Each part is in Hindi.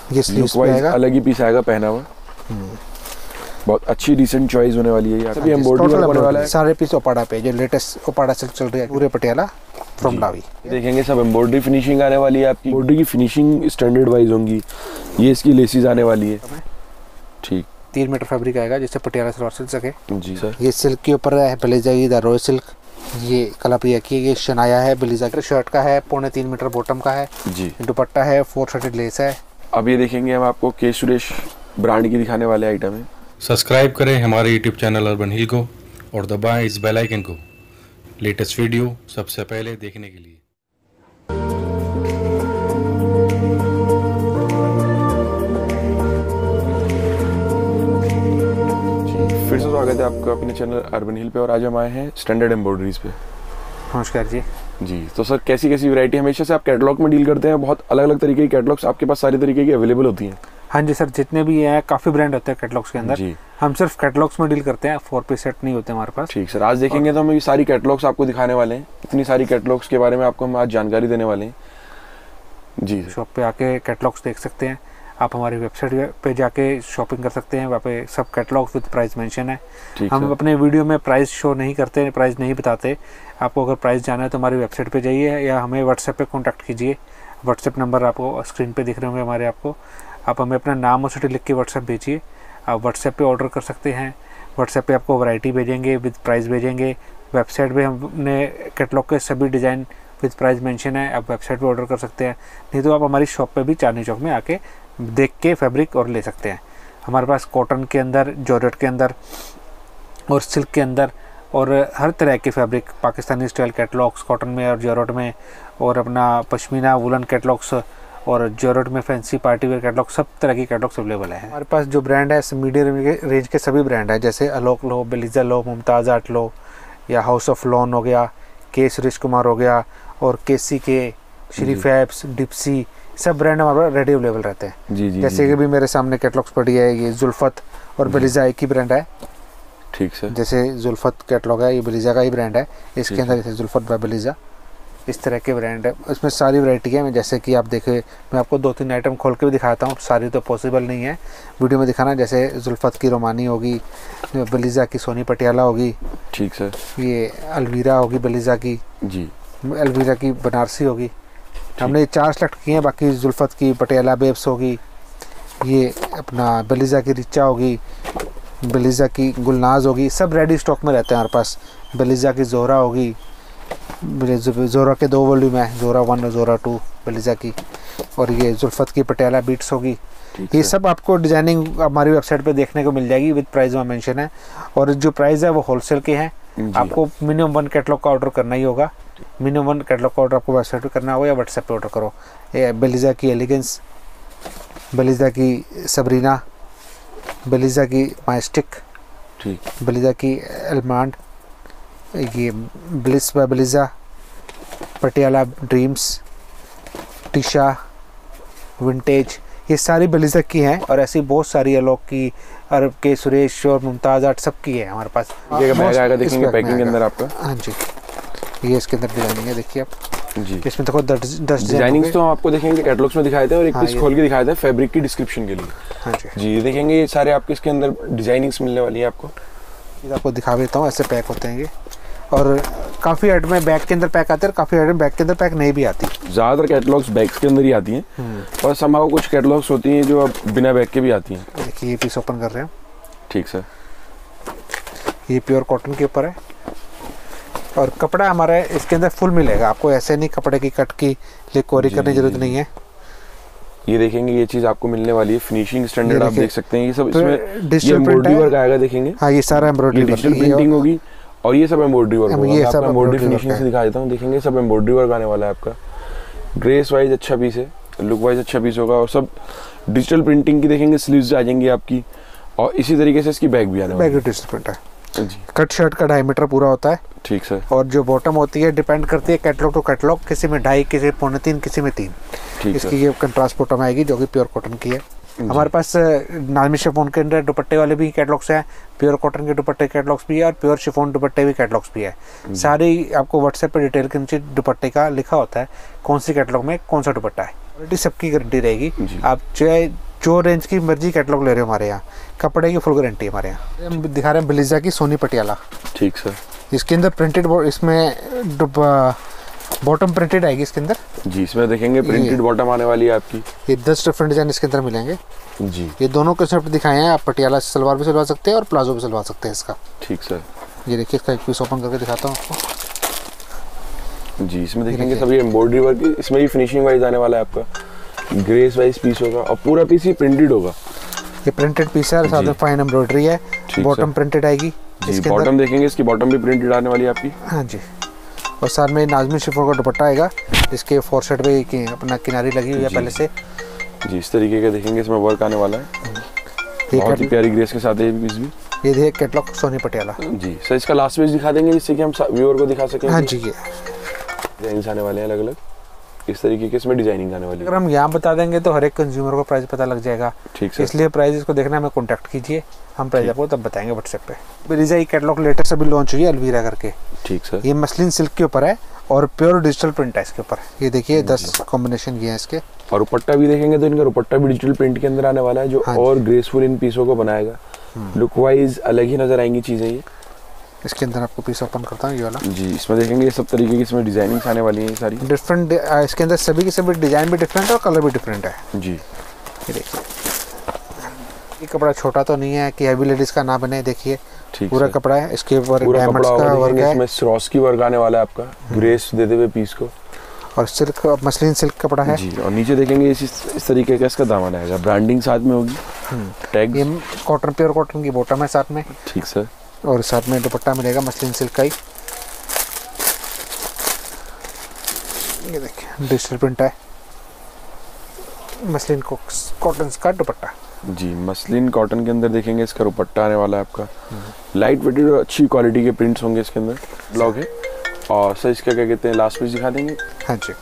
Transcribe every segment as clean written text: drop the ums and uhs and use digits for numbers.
ये स्लीव्स पे आएगा, अलग ही पीस आएगा पहना हुआ। बहुत अच्छी डिसेंट चॉइस होने वाली है ये। सभी एम्ब्रॉयडरी वर्क होने वाला है। सारे पीस ओपाड़ा पे, जो लेटेस्ट ओपाड़ा सिल्क चल रही है पूरे पटियाला फ्रॉम डावी। देखेंगे सब एम्ब्रॉयडरी फिनिशिंग आने वाली है आपकी। एम्ब्रॉयडरी की फिनिशिंग स्टैंडर्ड वाइज होंगी। ये इसकी लेसिस आने वाली है। ठीक 3 मीटर फैब्रिक आएगा जिससे पटियाला सलवार सिल सके। जी सर। ये सिल्क के ऊपर है ब्लेजर, इधर रॉयल सिल्क, ये कलाप्रिया की, ये शनाया है ब्लेजर। शर्ट का है 3.25 मीटर बॉटम का है जी। दुपट्टा है 430 लेस है। अब ये देखेंगे हम आपको के सुरेश ब्रांड की दिखाने वाले आइटम है। सब्सक्राइब करें हमारे यूट्यूब चैनल अर्बन हिल को और दबाएं इस बेल आइकन को लेटेस्ट वीडियो सबसे पहले देखने के लिए। फिर से स्वागत है आपका अपने चैनल अर्बन हिल पे और आज हम आए हैं स्टैंडर्ड एम्ब्रॉयडरीज पे। नमस्कार जी। जी तो सर कैसी कैसी वैरायटी हमेशा से आप कैटलॉग में डील करते हैं? बहुत अलग अलग तरीके की कैटलॉग्स आपके पास सारी तरीके की अवेलेबल होती हैं? हाँ जी सर, जितने भी हैं काफ़ी ब्रांड होते हैं कैटलॉग्स के अंदर जी। हम सिर्फ कैटलॉग्स में डील करते हैं, 4 पीस सेट नहीं होते हमारे पास। ठीक सर, आज देखेंगे तो हम ये सारी कैटलॉग्स आपको दिखाने वाले हैं। इतनी सारी कैटलॉग्स के बारे में आपको हम आज जानकारी देने वाले हैं। जी शॉप पे आके कैटलॉग्स देख सकते हैं, आप हमारी वेबसाइट पे जाके शॉपिंग कर सकते हैं। वहाँ पे सब कैटलॉग विद प्राइस मेंशन है। हम अपने वीडियो में प्राइस शो नहीं करते, प्राइस नहीं बताते। आपको अगर प्राइस जाना है तो हमारी वेबसाइट पे जाइए या हमें व्हाट्सएप पे कांटेक्ट कीजिए। व्हाट्सएप नंबर आपको स्क्रीन पे दिख रहे होंगे हमारे। आपको आप हमें अपना नाम और सिटी लिख के व्हाट्सएप भेजिए। आप व्हाट्सएप पे ऑर्डर कर सकते हैं। व्हाट्सएप पे आपको वैरायटी भेजेंगे, विद प्राइस भेजेंगे। वेबसाइट पे हमने कैटलॉग के सभी डिज़ाइन विद प्राइस मेंशन है, आप वेबसाइट पे ऑर्डर कर सकते हैं। नहीं तो आप हमारी शॉप पे भी चांदनी चौक में आके देख के फैब्रिक और ले सकते हैं। हमारे पास कॉटन के अंदर, जॉर्जेट के अंदर और सिल्क के अंदर और हर तरह के fabric, Pakistani style catalogues cotton में और जॉर्जेट में, और अपना पश्मीना वुलन कैटलॉग्स और जॉर्जेट में फैंसी पार्टी वेयर कैटलॉग, सब तरह की कैटलॉग्स अवेलेबल है। हमारे पास जो ब्रांड है मीडियम रेंज के सभी ब्रांड है, जैसे Alok lawn, Beliza lawn, Mumtaz art lawn, या हाउस ऑफ लॉन हो गया, के सुरेश कुमार हो गया, और केसी के, श्री फैब्स, डिप्सी, सब ब्रांड हमारे पास रेडी अवेलेबल रहते हैं। जी जी। जैसे कि भी मेरे सामने कैटलॉग्स पड़ी है, ये जुल्फत और बेलिजा एक ही ब्रांड है। ठीक सर। जैसे जुल्फत कैटलॉग है, ये बेलिजा का ही ब्रांड है। इसके अंदर जैसे जुल्फत बाय बेलिजा, इस तरह के ब्रांड है। इसमें सारी वैरायटी है। जैसे कि आप देखें, मैं आपको 2-3 आइटम खोल के भी दिखाता हूँ, सारी तो पॉसिबल नहीं है वीडियो में दिखाना। जैसे जुल्फत की रोमानी होगी, बेलिजा की सोनी पटियाला होगी। ठीक सर। ये अलवीरा होगी बेलिजा की जी, अलवीरा की बनारसी होगी। हमने ये 4 सेलेक्ट किए हैं। बाकी जुल्फत की पटियाला बेब्स होगी, ये अपना बेलिजा की रिचा होगी, बेलिजा की गुलनाज होगी, सब रेडी स्टॉक में रहते हैं हमारे पास। बेलिजा की जोरा होगी, जोरा के 2 वॉल्यूम है, जोरा 1 और जोरा 2 बेलिजा की। और ये जुल्फत की पटियाला बीट्स होगी। ये सब आपको डिजाइनिंग हमारी वेबसाइट पे देखने को मिल जाएगी, विद प्राइस वहाँ मेंशन है। और जो प्राइस है वो होलसेल के हैं। आपको मिनिमम 1 कैटलॉग का ऑर्डर करना ही होगा। मिनिमम 1 कैटलॉग का ऑर्डर आपको वेबसाइट पे करना होगा या व्हाट्सएप पे ऑर्डर करो। ये बेलिजा की एलिगेंस, बेलिजा की सबरीना, बेलिजा की माइस्टिक, बेलिजा की एलमांड, ये bliss by Beliza, Patiala dreams, Tisha, vintage, ये सारी बेलिजा की हैं। और ऐसी बहुत सारी अलोक की, अरब के सुरेश और मुमताज़ आर्ट सब की है हमारे पास। ये बैग आएगा, देखेंगे पैकिंग के अंदर आपका। हाँ जी, ये इसके अंदर डिजाइनिंग है, देखिए आप जी। इसमें देखो 10 डिजाइनिंग्स तो हम आपको देखेंगे कैटलॉग्स में दिखाए थे और एक पीस खोल के दिखाए थे फैब्रिक की डिस्क्रिप्शन के लिए। हाँ जी जी, देखेंगे ये सारे आपके इसके अंदर डिजाइनिंग्स मिलने वाली है आपको। ये आपको दिखा देता हूँ, ऐसे पैक होते हैं ये। और काफ़ी आइटम बैग के अंदर पैक आते हैं, काफ़ी आइटम बैग के अंदर पैक नहीं भी आती। ज़्यादातर कैटलॉग्स बैग्स के अंदर ही आती हैं और संभव कुछ कैटलॉग्स होती हैं जो अब बिना बैग के भी आती हैं। देखिए ये पीस ओपन कर रहे हैं। ठीक सर। ये प्योर कॉटन के ऊपर है और कपड़ा हमारा इसके अंदर फुल मिलेगा आपको। ऐसे नहीं कपड़े की कट की लिए कोरी करने की जरूरत नहीं है। ये देखेंगे ये चीज़ आपको मिलने वाली है, फिनिशिंग स्टैंडर्ड आप देख सकते हैं। ये सब इसमें डिजिटल एम्ब्रॉयडरी वर्क आएगा, देखेंगे। हाँ, ये सारा एम्ब्रॉयडरी डिजिटल प्रिंटिंग होगी और ये सब एम्ब्रॉयडरी वर्क होगा। ये सब एम्ब्रॉयडरी फिनिशिंग से दिखा देता हूँ, देखेंगे सब एम्ब्रॉयडरी वर्क आने वाला है आपका। ग्रेस वाइज अच्छा पीस है, लुक वाइज अच्छा पीस होगा और सब डिजिटल प्रिंटिंग की देखेंगे। स्लीव्स आ जाएंगी आपकी और इसी तरीके से इसकी बैग भी आने वाली है। बैग डिजिटल प्रिंट है जी। कट शर्ट का 2.5 मीटर पूरा होता है। ठीक सर। और जो बॉटम होती है डिपेंड करती है कैटलॉग टू कैटलॉग, किसी में 2.5, किसी में 3.25, किसी में 3। इसकी ये कंट्रास्ट बॉटम आएगी जो कि प्योर कॉटन की है। हमारे पास नामी शिफॉन के अंदर दुपट्टे वाले भी कैटलॉग्स हैं, प्योर कॉटन के दुपट्टे कैटलॉग्स भी है और प्योर शिफॉन दुपट्टे भी कैटलॉग्स भी है। सारी आपको व्हाट्सएप पे डिटेल के नीचे दुपट्टे का लिखा होता है, कौन सी कैटलॉग में कौन सा दुपट्टा है। क्वालिटी सबकी गारंटी रहेगी। आप चाहे जो रेंज की मर्जी कैटलॉग ले रहे हो हमारे यहाँ, कपड़े की फुल गारंटी हमारे यहाँ। हम दिखा रहे हैं बिलीजा की सोनी पटियाला। ठीक सर। इसके अंदर प्रिंटेड, इसमें बॉटम प्रिंटेड आएगी इसके अंदर जी। इसमें देखेंगे प्रिंटेड बॉटम आने वाली है आपकी। ये 10 डिफरेंट डिजाइन इसके अंदर मिलेंगे जी। ये दोनों कंसेप्ट दिखाए हैं। आप पटियाला सलवार भी सिलवा सकते हैं और प्लाजो भी सिलवा सकते हैं इसका। ठीक सर। ये देखिए इसका एक पीस ओपन करके दिखाता हूँ आपको जी। इसमें देखेंगे सभी एम्ब्रॉयडरी वर्क, इसमें भी फिनिशिंग वाइज आने वाला है आपका। ग्रेस वाइज पीस होगा और पूरा पीस ही प्रिंटेड होगा। ये प्रिंटेड पीस है, साथ में फाइन एम्ब्रॉयडरी है। बॉटम प्रिंटेड आएगी जी। बॉटम देखेंगे इसकी बॉटम भी प्रिंटेड आने वाली है आपकी। हाँ जी। और साथ में नाज़मी शिफॉन का दुपट्टा आएगा, जिसके 4 साइड पे अपना किनारी लगी हुई है पहले से जी। इस तरीके का देखेंगे इसमें वर्क आने वाला है। बहुत ही प्यारी ग्रेस के साथ है पीस भी। ये देखिए कैटलॉग सोनी पटियाला जी। सर इसका लास्ट पेज दिखा देंगे जिससे कि हम व्यूअर को दिखा सकें। हाँ जी। ये डिजाइन आने वाले हैं अलग अलग, इस तरीके के इसमें डिजाइनिंग आने वाली है। अगर हम यहाँ बता देंगे तो हर एक कंज्यूमर को प्राइस पता लग जाएगा। ठीक सर। इसलिए प्राइस को देखना हमें कॉन्टैक्ट कीजिए, हम प्राइस आपको तब बताएंगे व्हाट्सएप पे। बिलीजा की कैटलॉग लेटेस्ट अभी लॉन्च हुई है अलवीरा करके। ठीक सर। ये मसलिन सिल्क के ऊपर है और प्योर डिजिटल प्रिंट है इसके ऊपर। ये देखिए 10 कॉम्बिनेशन ये है इसके। और दुपट्टा भी देखेंगे तो इनका दुपट्टा भी डिजिटल प्रिंट के अंदर आने वाला है, जो और ग्रेसफुल इन पीसों को बनाएगा। लुक वाइज अलग ही नजर आएंगी चीजें ये। इसके अंदर आपको पीस ओपन करता हूँ ये वाला जी। इसमें देखेंगे ये सब तरीके की इसमें डिजाइनिंग्स आने वाली हैं सारी डिफरेंट। इसके अंदर सभी के सभी डिजाइन भी डिफरेंट है और कलर भी डिफरेंट है जी। ये देखिए ये कपड़ा छोटा तो नहीं है कि हैवी लेडीज का ना बने। देखिए पूरा कपड़ा है, इसके ऊपर डायमंड्स का वर्क है। इसमें स्वरोस्की वर्क आने वाला है आपका, ग्रेस देते हुए पीस को। और सिल्क, मसलिन सिल्क कपड़ा है जी। और नीचे देखेंगे इस तरीके का इसका दामन आएगा, ब्रांडिंग साथ में होगी। टैग ये कॉटन, प्योर कॉटन की बॉटम है साथ में। ठीक सर। और साथ में दुपट्टा मिलेगा मसलिन सिल्क का ही। ये देखिए डिजिटल प्रिंट है, मसलिन कॉटन का दुपट्टा जी। मसलिन कॉटन के अंदर देखेंगे इसका दुपट्टा आने वाला है आपका। लाइट वेटेड और अच्छी क्वालिटी के प्रिंट्स होंगे इसके अंदर। ब्लॉक है। और सर इसका क्या कहते हैं, लास्ट पीस दिखा देंगे। हाँ जी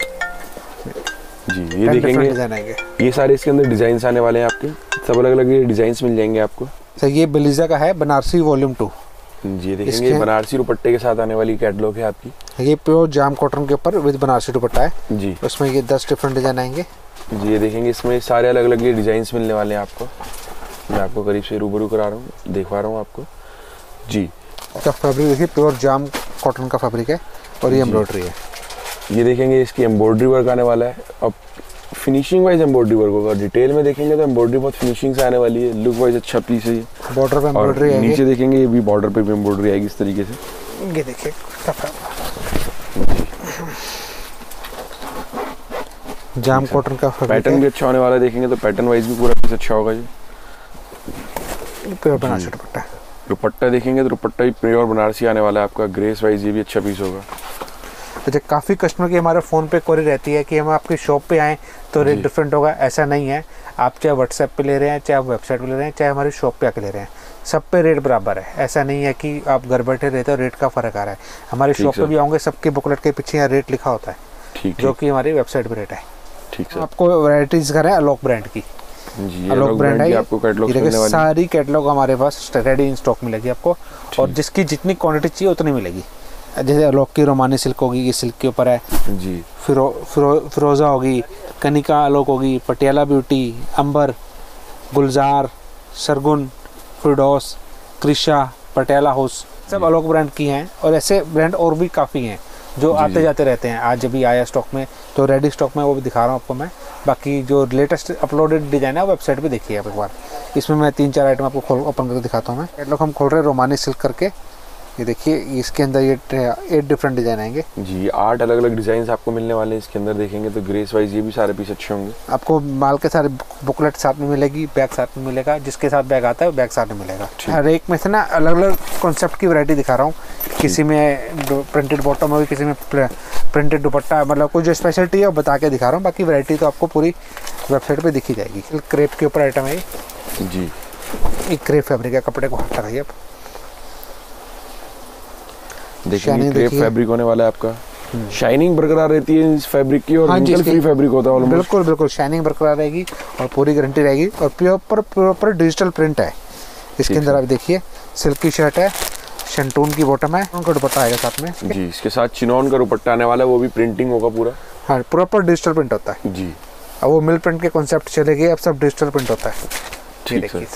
जी। ये देखेंगे ये सारे इसके अंदर डिजाइन आने वाले हैं आपके, सब अलग अलग डिजाइन मिल जाएंगे आपको। सर ये बिलीजा का है, बनारसी वॉल्यूम 2 जी। देखेंगे बनारसी दुपट्टे के साथ आने वाली कैटलॉग है आपकी। ये प्योर जाम कॉटन के ऊपर विद बनारसी दुपट्टा है जी। उसमें ये 10 डिफरेंट डिजाइन आएंगे जी। ये देखेंगे इसमें सारे अलग अलग डिजाइन मिलने वाले हैं आपको। मैं आपको करीब से रूबरू करा रहा हूँ, दिखवा रहा हूँ आपको जी। इसका फैब्रिक देखिए प्योर जाम कॉटन का फैब्रिक है और ये एम्ब्रॉयडरी है। ये देखेंगे इसकी एम्ब्रॉयडरी वर्क आने वाला है। अब फिनिशिंग वाइज एम्ब्रॉयडरी वर्क होगा, डिटेल में देखेंगे तो एम्ब्रॉयडरी बहुत फिनिशिंग से आने वाली है। लुक वाइज अच्छा पीस है ये। बॉर्डर पे एम्ब्रॉयडरी है। नीचे देखेंगे ये भी बॉर्डर पे भी एम्ब्रॉयडरी आएगी इस तरीके से। ये देखिए जाम कॉटन का पैटर्न भी अच्छा होने वाला है। देखेंगे तो पैटर्न वाइज भी पूरा पीस अच्छा होगा। ये प्योर बनारसी दुपट्टा। दुपट्टा देखेंगे तो दुपट्टा भी प्योर बनारसी आने वाला है आपका। ग्रेस वाइज ये भी अच्छा पीस होगा। अच्छा, काफ़ी कस्टमर की हमारे फ़ोन पे क्वेरी रहती है कि हम आपकी शॉप पे आएँ तो रेट डिफरेंट होगा। ऐसा नहीं है, आप चाहे व्हाट्सएप पे ले रहे हैं, चाहे आप वेबसाइट पे ले रहे हैं, चाहे हमारी शॉप पे आके ले रहे हैं, सब पे रेट बराबर है। ऐसा नहीं है कि आप घर बैठे रहते हो रेट का फ़र्क आ रहा है। हमारी शॉप पे भी आओगे, सबके बुकलेट के पीछे यहाँ रेट लिखा होता है, जो कि हमारी वेबसाइट पर रेट है। ठीक है। आपको वैराइटीज़ कर रहे हैं अलॉक ब्रांड की जी। अलॉक ब्रांड है आपको कैटलॉग मिलने वाली। सारी कैटलॉग हमारे पास रेडी इन स्टॉक मिलेगी आपको, और जिसकी जितनी क्वांटिटी चाहिए उतनी मिलेगी। जैसे अलॉक की रोमानी सिल्क होगी, ये सिल्क के ऊपर है जी। फिरोजा होगी, कनिका अलॉक होगी, पटियाला ब्यूटी, अंबर, गुलजार, सरगुन, फिरदौस, क्रिशा, पटियाला हाउस, सब अलॉक ब्रांड की हैं। और ऐसे ब्रांड और भी काफ़ी हैं जो आते जाते रहते हैं। आज अभी आया स्टॉक में तो रेडी स्टॉक में वो भी दिखा रहा हूँ आपको मैं। बाकी जो लेटेस्ट अपलोडेड डिजाइन है वो वेबसाइट पे देखिए आप एक बार। इसमें मैं 3-4 आइटम आपको खोल ओपन करके दिखाता हूँ मैं। कैटलॉग हम खोल रहे हैं रोमानी सिल्क करके। ये देखिए इसके अंदर ये 8 डिफरेंट डिजाइन आएंगे जी। 8 अलग अलग डिजाइन आपको मिलने वाले हैं इसके अंदर। देखेंगे तो ग्रेस वाइज ये भी सारे पीस अच्छे होंगे। आपको माल के सारे बुकलेट साथ में मिलेगी, बैग साथ में मिलेगा, जिसके साथ बैग आता है बैग साथ में मिलेगा। हर एक में से ना अलग अलग कॉन्सेप्ट की वैरायटी दिखा रहा हूँ। किसी में प्रिंटेड बॉटम होगी, किसी में प्रिंटेड दुपट्टा, मतलब कोई जो स्पेशलिटी है वो बता के दिखा रहा हूँ। बाकी वैरायटी तो आपको पूरी वेबसाइट पे दिखी जाएगी। क्रेप के ऊपर आइटम है जी। एक क्रेप फैब्रिक है, कपड़े को हाथ लगाइए आप। देखिए क्रेप फैब्रिक होने वाला है आपका। शाइनिंग बरकरार रहती है इस फैब्रिक की, और रिंकल फ्री फैब्रिक होता है ऑलमोस्ट। बिल्कुल बिल्कुल शाइनिंग बरकरार रहेगी और पूरी गारंटी रहेगी। और प्रॉपर डिजिटल प्रिंट है इसके अंदर। आप देखिए सिल्क की शर्ट है, शंटून की बॉटम है, उनका दुपट्टा आएगा साथ में जी। इसके साथ चिनॉन का दुपट्टा आने वाला है, वो भी प्रिंटिंग होगा पूरा। हाँ, प्रॉपर डिजिटल प्रिंट होता है जी। अब वो मिल प्रिंट के कॉन्सेप्ट चले गए, अब सब डिजिटल प्रिंट होता है। ठीक है।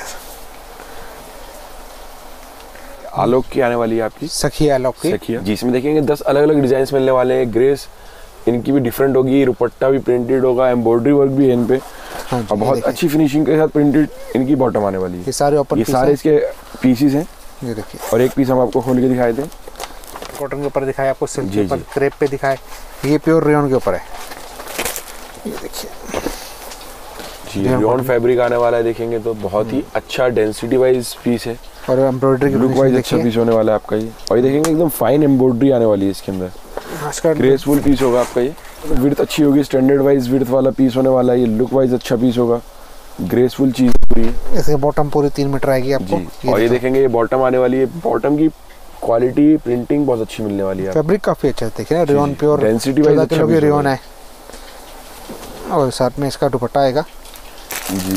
आलोक की आने वाली है आपकी सखिया आलोक की। सखिया जी। इसमें देखेंगे 10 अलग अलग डिजाइन मिलने वाले हैं। ग्रेस इनकी भी डिफरेंट होगी, दुपट्टा भी प्रिंटेड होगा, एम्ब्रॉयडरी वर्क भी है इन पे। हाँ, और बहुत अच्छी फिनिशिंग के साथ प्रिंटेड इनकी बॉटम आने वाली है। ये सारे ओपन, ये सारे इसके पीसेस हैं। ये देखिए, और एक पीस हम आपको खोल के दिखाए थे, कॉटन के ऊपर दिखाया आपको, सिल्क के ऊपर, क्रेप पे दिखाए, ये प्योर रेयन के ऊपर है। ये देखिए जी, रेयन फैब्रिक आने वाला है। देखेंगे तो बहुत ही अच्छा डेंसिटी वाइज पीस है और एम्ब्रॉयडरी की लुक वाइज अच्छा पीस होने वाला है आपका ये। और ये देखेंगे एकदम फाइन एम्ब्रॉयडरी आने वाली है इसके अंदर, ग्रेसफुल पीस होगा आपका ये। विड्थ अच्छी होगी, स्टैंडर्ड वाइज विड्थ वाला पीस होने वाला है ये। लुक वाइज अच्छा पीस होगा, ग्रेसफुल चीज पूरी है। इसकी बॉटम पूरी 3 मीटर आएगी आपको जी। और ये देखेंगे ये बॉटम आने वाली है, बॉटम की क्वालिटी प्रिंटिंग बहुत अच्छी मिलने वाली है। फैब्रिक काफी अच्छा है, देखिए ना, रेयन प्योर डेंसिटी वाइज अच्छा रेयन है। और साथ में इसका दुपट्टा आएगा जी,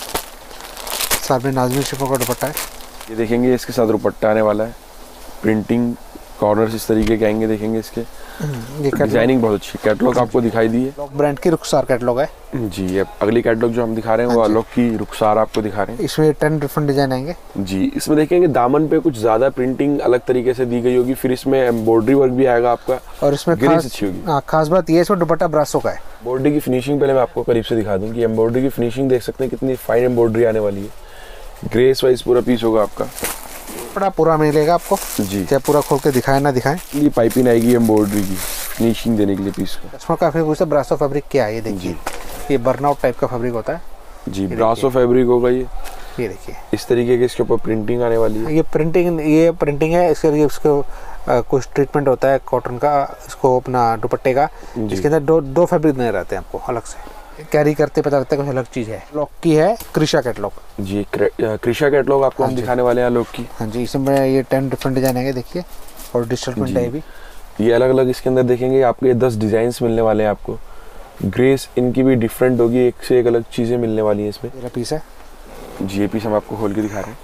साथ में नाज़मीन शिफॉन का दुपट्टा है। ये देखेंगे इसके साथ दुपट्टा आने वाला है, प्रिंटिंग कॉर्नर्स इस तरीके के आएंगे। देखेंगे इसके डिजाइनिंग बहुत अच्छी। कैटलॉग आपको दिखाई दी है, ब्रांड की रुखसार कैटलॉग है जी। ये अगली कैटलॉग जो हम दिखा रहे हैं वो आलोक की रुखसार आपको दिखा रहे हैं। इसमें 10 डिफरेंट डिजाइन आएंगे जी। इसमें देखेंगे दामन पे कुछ ज्यादा प्रिंटिंग अलग तरीके से दी गई होगी, फिर इसमें एम्ब्रॉयडरी वर्क भी आएगा आपका। और इसमें ग्रेस अच्छी होगी। खास बात ये, इसमें दुपट्टा ब्रासो का है। एम्ब्रॉयडरी की फिनिशिंग पहले मैं आपको करीब से दिखा दूं कि एम्ब्रॉयडरी की फिनिशिंग देख सकते हैं कितनी फाइन एम्ब्रॉयडरी आने वाली है। ग्रेस वाइज पूरा पीस होगा आपका, बड़ा पूरा मिलेगा आपको जी। चाहे पूरा खोल के दिखाए ना दिखाए, ये पाइपिंग आएगी एम्ब्रॉयडरी की फिनिशिंग देने के लिए पीस को। इसमें काफी पूछते ब्रासो फैब्रिक क्या है, ये देखिए, ये बर्नआउट टाइप का फैब्रिक होता है जी। ब्रासो फैब्रिक होगा ये देखिए, इस तरीके के इसके ऊपर प्रिंटिंग आने वाली है। ये प्रिंटिंग है। इसके लिए इसको कुछ ट्रीटमेंट होता है कॉटन का, इसको अपना दुपट्टे का, इसके अंदर दो फैब्रिक नहीं रहते हैं आपको अलग से, कैरी करते पता लगता है कुछ अलग चीज है। लॉक की है क्रिशा कैटलॉग जी। क्रिशा कैटलॉग आपको हम दिखाने वाले हैं लॉक की। हाँ जी, इसमें ये 10 डिफरेंट डिजाइन है देखिए, और डिजिटल प्रिंट है भी। ये अलग अलग इसके अंदर देखेंगे आपको ये 10 डिजाइन्स मिलने वाले हैं आपको। ग्रेस इनकी भी डिफरेंट होगी, एक से एक अलग चीजें मिलने वाली है इसमें। ये पीस है जी, ये पीस हम आपको खोल के दिखा रहे हैं,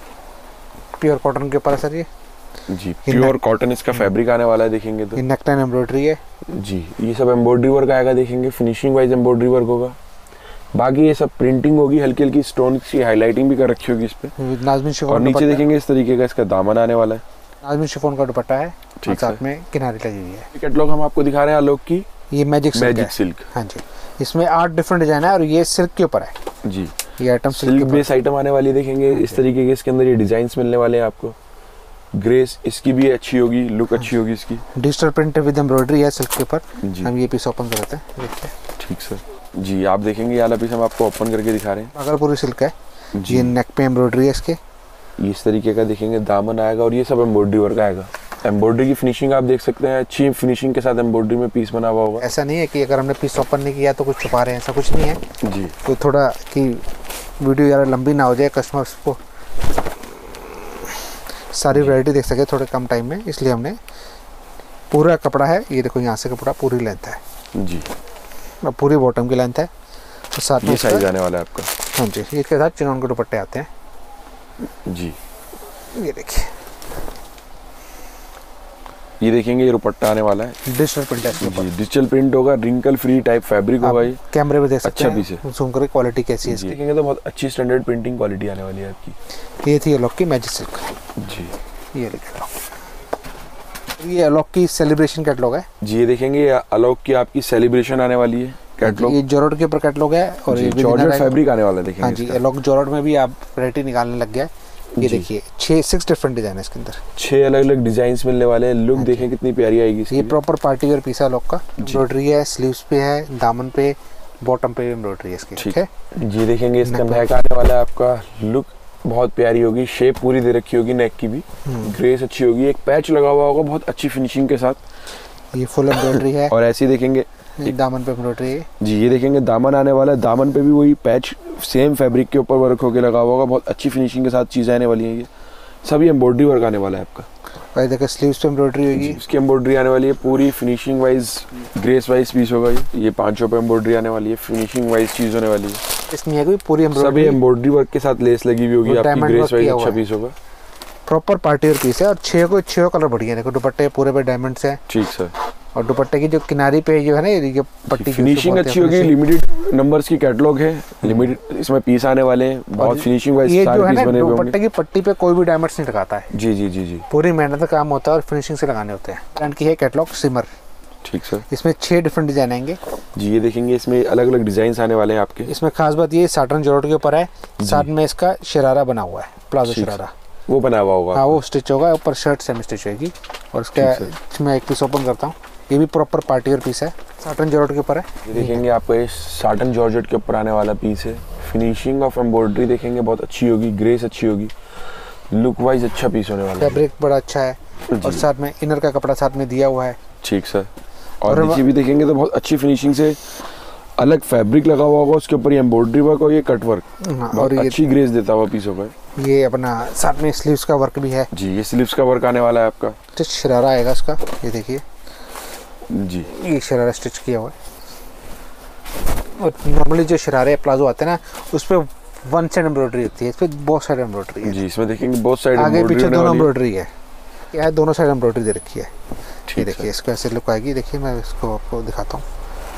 प्योर कॉटन के ऊपर है सर ये जी। प्योर कॉटन इसका फैब्रिक आने वाला है। देखेंगे तो नेकलाइन एम्ब्रॉयडरी है जी। ये सब एम्ब्रॉयडरी वर्क आएगा। देखेंगे फिनिशिंग वाइज एम्ब्रॉयडरी वर्क होगा, बाकी ये सब प्रिंटिंग होगी, हल्की हल्की स्टोन की हाईलाइटिंग भी कर रखी होगी इस पे। नाज़मीन शिफॉन और नीचे देखेंगे इस तरीके का इसका दामन आने वाला है, नाज़मीन शिफॉन का दुपट्टा है, ठीक, साथ में किनारी लगी हुई है। कैटलॉग हम आपको दिखा रहे हैं आलोक की, ये मैजिक सिल्क। हाँ जी, इसमें 8 डिफरेंट डिजाइन है और ये सिल्क के ऊपर है जी। ये आइटम सिल्क बेस आइटम आने वाली। देखेंगे इस तरीके के इसके अंदर ये डिजाइन्स मिलने वाले हैं आपको। ग्रेस इसकी भी अच्छी होगी, लुक अच्छी होगी इसकी। डिजिटल प्रिंट विद एम्ब्रॉयडरी है सिल्क के ऊपर। जी। हम ये पीस ओपन करते हैं, देखिए। ठीक सर जी। आप देखेंगे ये वाला पीस हम आपको ओपन करके दिखा रहे हैं। भागलपुरी सिल्क है जी। ये नेक पे एम्ब्रॉयडरी है इसके, इस तरीके का देखेंगे दामन आएगा और ये सब एम्ब्रॉयडरी वर्क आएगा। एम्ब्रॉयडरी की फिनिशिंग आप देख सकते हैं, अच्छी फिनिशिंग के साथ एम्ब्रॉयडरी में पीस बना हुआ होगा। ऐसा नहीं है कि अगर हमने पीस ओपन नहीं किया तो कुछ छुपा रहे हैं, ऐसा कुछ नहीं है जी। तो थोड़ा कि वीडियो ज़्यादा लंबी ना हो जाए, कस्टमर्स को सारी वैरायटी देख सके थोड़े कम टाइम में, इसलिए हमने पूरा कपड़ा है। ये देखो यहाँ से कपड़ा पूरी लेंथ है जी, पूरी बॉटम की लेंथ है। तो साथ में साइज आने वाला है आपका। हाँ जी, इसके साथ चिनॉन के दुपट्टे आते हैं जी। ये देखिए, ये देखेंगे ये दुपट्टा आने वाला है, डिजिटल प्रिंट है इसके जी। डिजिटल प्रिंट होगा, रिंकल फ्री टाइप फैब्रिक होगा ये। कैमरे में देख सकते हैं, अच्छा पीस है, जूम करके क्वालिटी कैसी है इसकी। देखेंगे तो बहुत अच्छी स्टैंडर्ड प्रिंटिंग क्वालिटी आने वाली है आपकी। ये थी अलॉक की मैजिक सिल्क जी। ये देखिए, ये अलॉक की सेलिब्रेशन कैटलॉग है जी। ये देखेंगे अलॉक की आपकी सेलिब्रेशन आने वाली है कैटलॉग। ये जॉर्जेट के ऊपर कैटलॉग है और ये जॉर्जेट फैब्रिक आने वाला है। देखेंगे हाँ जी, अलॉक जॉर्जेट में भी आप वैरायटी निकालने लग गया। ये देखिए 6 डिफरेंट डिजाइन है इसके अंदर, 6 अलग अलग डिजाइन मिलने वाले हैं। लुक देखें कितनी प्यारी आएगी इसकी। ये प्रॉपर पार्टी वेयर पीस है अलॉक का। एम्ब्रॉयडरी है, स्लीव्स पे है, दामन पे, बॉटम पे भी एम्ब्रॉयडरी है इसकी। ठीक है जी। देखेंगे इसका नेक आने वाला है आपका, लुक बहुत प्यारी होगी, शेप पूरी दे रखी होगी नेक की भी, ग्रेस अच्छी होगी, एक पैच लगा हुआ होगा बहुत अच्छी फिनिशिंग के साथ। ये फुल एम्ब्रॉयडरी है और ऐसे ही देखेंगे दामन पे एम्ब्रॉयडरी है जी। ये देखेंगे दामन आने वाला है, दामन पे भी वही पैच सेम फैब्रिक के ऊपर वर्क होके लगा हुआ होगा, बहुत अच्छी फिनिशिंग के साथ चीजें आने वाली है। ये सभी एम्ब्रॉयडरी वर्क आने वाला है आपका। और देखिए स्लीव्स पे एम्ब्रॉयडरी होगी, इसकी एम्ब्रॉयडरी आने वाली है पूरी finishing wise, grace wise piece होगा ये 5 पे एम्ब्रॉयडरी आने वाली है, फिनिशिंग वाइज चीज होने वाली है। इसमें है कोई पूरी सभी एम्ब्रॉयडरी वर्क के साथ लेस लगी हुई होगी आपकी, ग्रेस वाइज अच्छा पीस होगा। प्रॉपर पार्टी वेयर पीस है और 6 कलर बढ़िया है। देखो दुपट्टे पूरे पे डायमंड्स हैं। ठीक सर। और दुपट्टे की जो किनारी पे जो है ना ये पट्टी फिनिशिंग अच्छी होगी। लिमिटेड नंबर्स की कैटलॉग है, लिमिटेड इसमें पीस आने वाले हैं, बहुत फिनिशिंग वाइज ये जो है ना दुपट्टे की पट्टी पे कोई भी डायमंड्स नहीं लगाता है। जी जी जी जी, पूरी मेहनत का काम होता है और फिनिशिंग से लगाने होते हैं। ब्रांड की है कैटलॉग सिमर। ठीक सर। इसमें 6 डिफरेंट डिजाइन आएंगे जी। ये देखेंगे इसमें अलग अलग डिजाइन आने वाले हैं आपके। इसमें खास बात ये साटन जॉर्जेट के ऊपर है, साथ में इसका शरारा बना हुआ है, प्लाजो शरारा वो बना हुआ होगा। हाँ वो स्टिच होगा, ऊपर शर्ट सेमी स्टिच होगी। और इसका इसमें एक पीस ओपन करता हूँ, ये भी प्रॉपर पार्टी वेयर पीस है, साटन जॉर्जेट के ऊपर है। ये देखेंगे आपको ये साटन जॉर्जेट के ऊपर आने वाला पीस है। फिनिशिंग ऑफ एम्ब्रॉयडरी देखेंगे बहुत अच्छी होगी, ग्रेस अच्छी होगी, लुक वाइज अच्छा पीस होने वाला है। फैब्रिक बड़ा अच्छा है और साथ में इनर का कपड़ा साथ में दिया हुआ है। ठीक सर। और नीचे भी देखेंगे तो बहुत अच्छी फिनिशिंग से अलग फैब्रिक लगा हुआ होगा, उसके ऊपर ये एम्ब्रॉयडरी वर्क और ये कट वर्क और ये अच्छी ग्रेस देता हुआ पीस होगा। ये अपना साथ में स्लीव्स का वर्क भी है जी। ये स्लीव्स का वर्क आने वाला है आपका। स्टिच शरारा आएगा इसका, ये देखिए जी, ये शरारा स्टिच किया हुआ है। और नॉर्मली जो शरारे प्लाजो आते हैं ना उस पर वन साइड एम्ब्रॉयडरी होती है, इस पर बहुत साइड एम्ब्रॉयडरी है। जी, इसमें देखेंगे बहुत साइड आगे पीछे दोनों एम्ब्रॉयडरी है, क्या है दोनों साइड एम्ब्रॉयडरी दे रखी है। ये देखिए इसका ऐसे लुक आएगी। देखिए मैं इसको आपको दिखाता हूँ।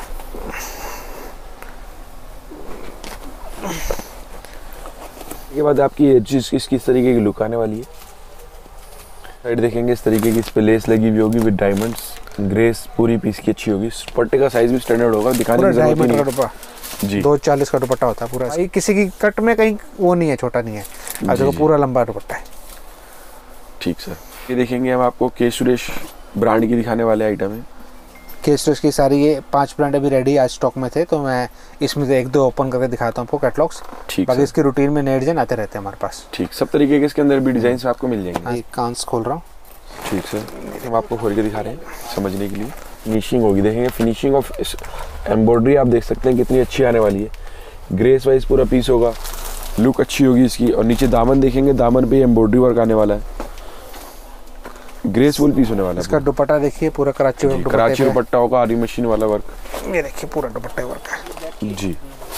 ये बात आपकी एजेस किस तरीके की लुक आने वाली है। साइड देखेंगे इस तरीके की, इस पे लेस लगी हुई होगी विद डायमंड्स, ग्रेस पूरी पीस की अच्छी होगी। दुपट्टे का साइज भी स्टैंडर्ड होगा, दिखाने की जरूरत नहीं है जी। 240 का दुपट्टा होता है पूरा। ये किसी की कट में कहीं वो नहीं है, छोटा नहीं है, आज देखो पूरा लंबा दुपट्टा है। ठीक सर। ये देखेंगे हम आपको के सुरेश ब्रांड की दिखाने वाले आइटम है। के सुरेश की सारी ये 5 ब्रांड अभी रेडी आज स्टॉक में थे, तो मैं इसमें से 1-2 ओपन करके दिखाता हूँ आपको कैटलॉग्स। बाकी इसकी रूटीन में नए डिजाइन आते रहते हैं हमारे पास। ठीक, सब तरीके के इसके अंदर भी डिजाइन आपको मिल जाएंगे। ये कांस खोल रहा हूँ। ठीक सर, हम आपको खोल के दिखा रहे हैं समझने के लिए। फिनिशिंग होगी, देखेंगे फिनिशिंग ऑफ एम्ब्रॉयडरी आप देख सकते हैं कितनी अच्छी आने वाली है। ग्रेस वाइज पूरा पीस होगा, लुक अच्छी होगी इसकी। और नीचे दामन देखेंगे, दामन पे एम्ब्रॉयडरी वर्क आने वाला है, ग्रेसफुल पीस होने वाला है। इसका दुपट्टा देखिए पूरा कराची दुपट्टा होगा, आरी मशीन वाला वर्क। ये देखिए पूरा दुपट्टा वर्क है जी।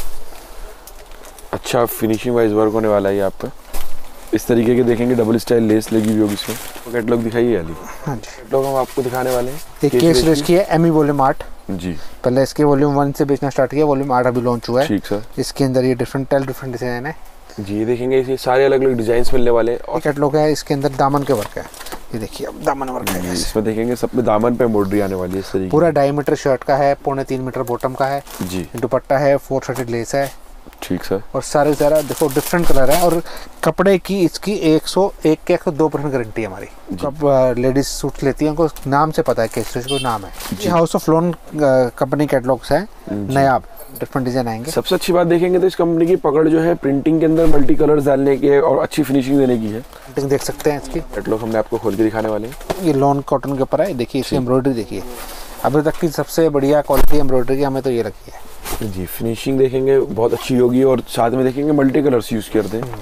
अच्छा फिनिशिंग वाइज वर्क होने वाला है ये आपका। इस तरीके के देखेंगे डबल स्टाइल लेस लगी हुई होगी इसमें। तो कैटलॉग दिखाइए अली। हाँ जी, कैटलॉग हम आपको दिखाने वाले हैं। एक केस रेस की है, एमी वॉल्यूम 8 जी। पहले इसके वॉल्यूम 1 से बेचना स्टार्ट किया, वॉल्यूम 8 अभी लॉन्च हुआ है। ठीक सर। इसके अंदर ये डिफरेंट डिजाइन है जी। ये देखेंगे इसे सारे अलग अलग डिजाइन मिलने वाले हैं। और कैटलॉग है, इसके अंदर दामन के वर्क है। ये देखिए अब दामन वर्क है, इसमें देखेंगे सब पे दामन पे एम्ब्रॉयडरी आने वाली है इस तरीके। पूरा डायमीटर शर्ट का है, 3.25 मीटर बॉटम का है जी। दुपट्टा है, 430 लेस है। ठीक सर। और सारे सारा देखो डिफरेंट कलर है। और कपड़े की इसकी 101 के 102% गारंटी है हमारी। अब लेडीज सूट लेती हैं, उनको नाम से पता है कैसे को नाम है। ये house of loan company catalogues है, नयाब डिफरेंट डिजाइन आएंगे। सबसे अच्छी बात देखेंगे तो इस कंपनी की पकड़ जो है प्रिंटिंग के अंदर मल्टी कलर्स डालने की और अच्छी फिनिशिंग देने की है। प्रिंटिंग देख सकते हैं इसकी। कैटलॉग हमने आपको खोल के दिखाने वाले हैं। ये लॉन कॉटन के ऊपर है, देखिए इसकी एम्ब्रॉयडरी देखिए, अभी तक की सबसे बढ़िया क्वालिटी एम्ब्रॉयडरी की हमें तो ये लगी है जी। फिनिशिंग देखेंगे बहुत अच्छी होगी और साथ में देखेंगे मल्टी कलर्स यूज करते हैं।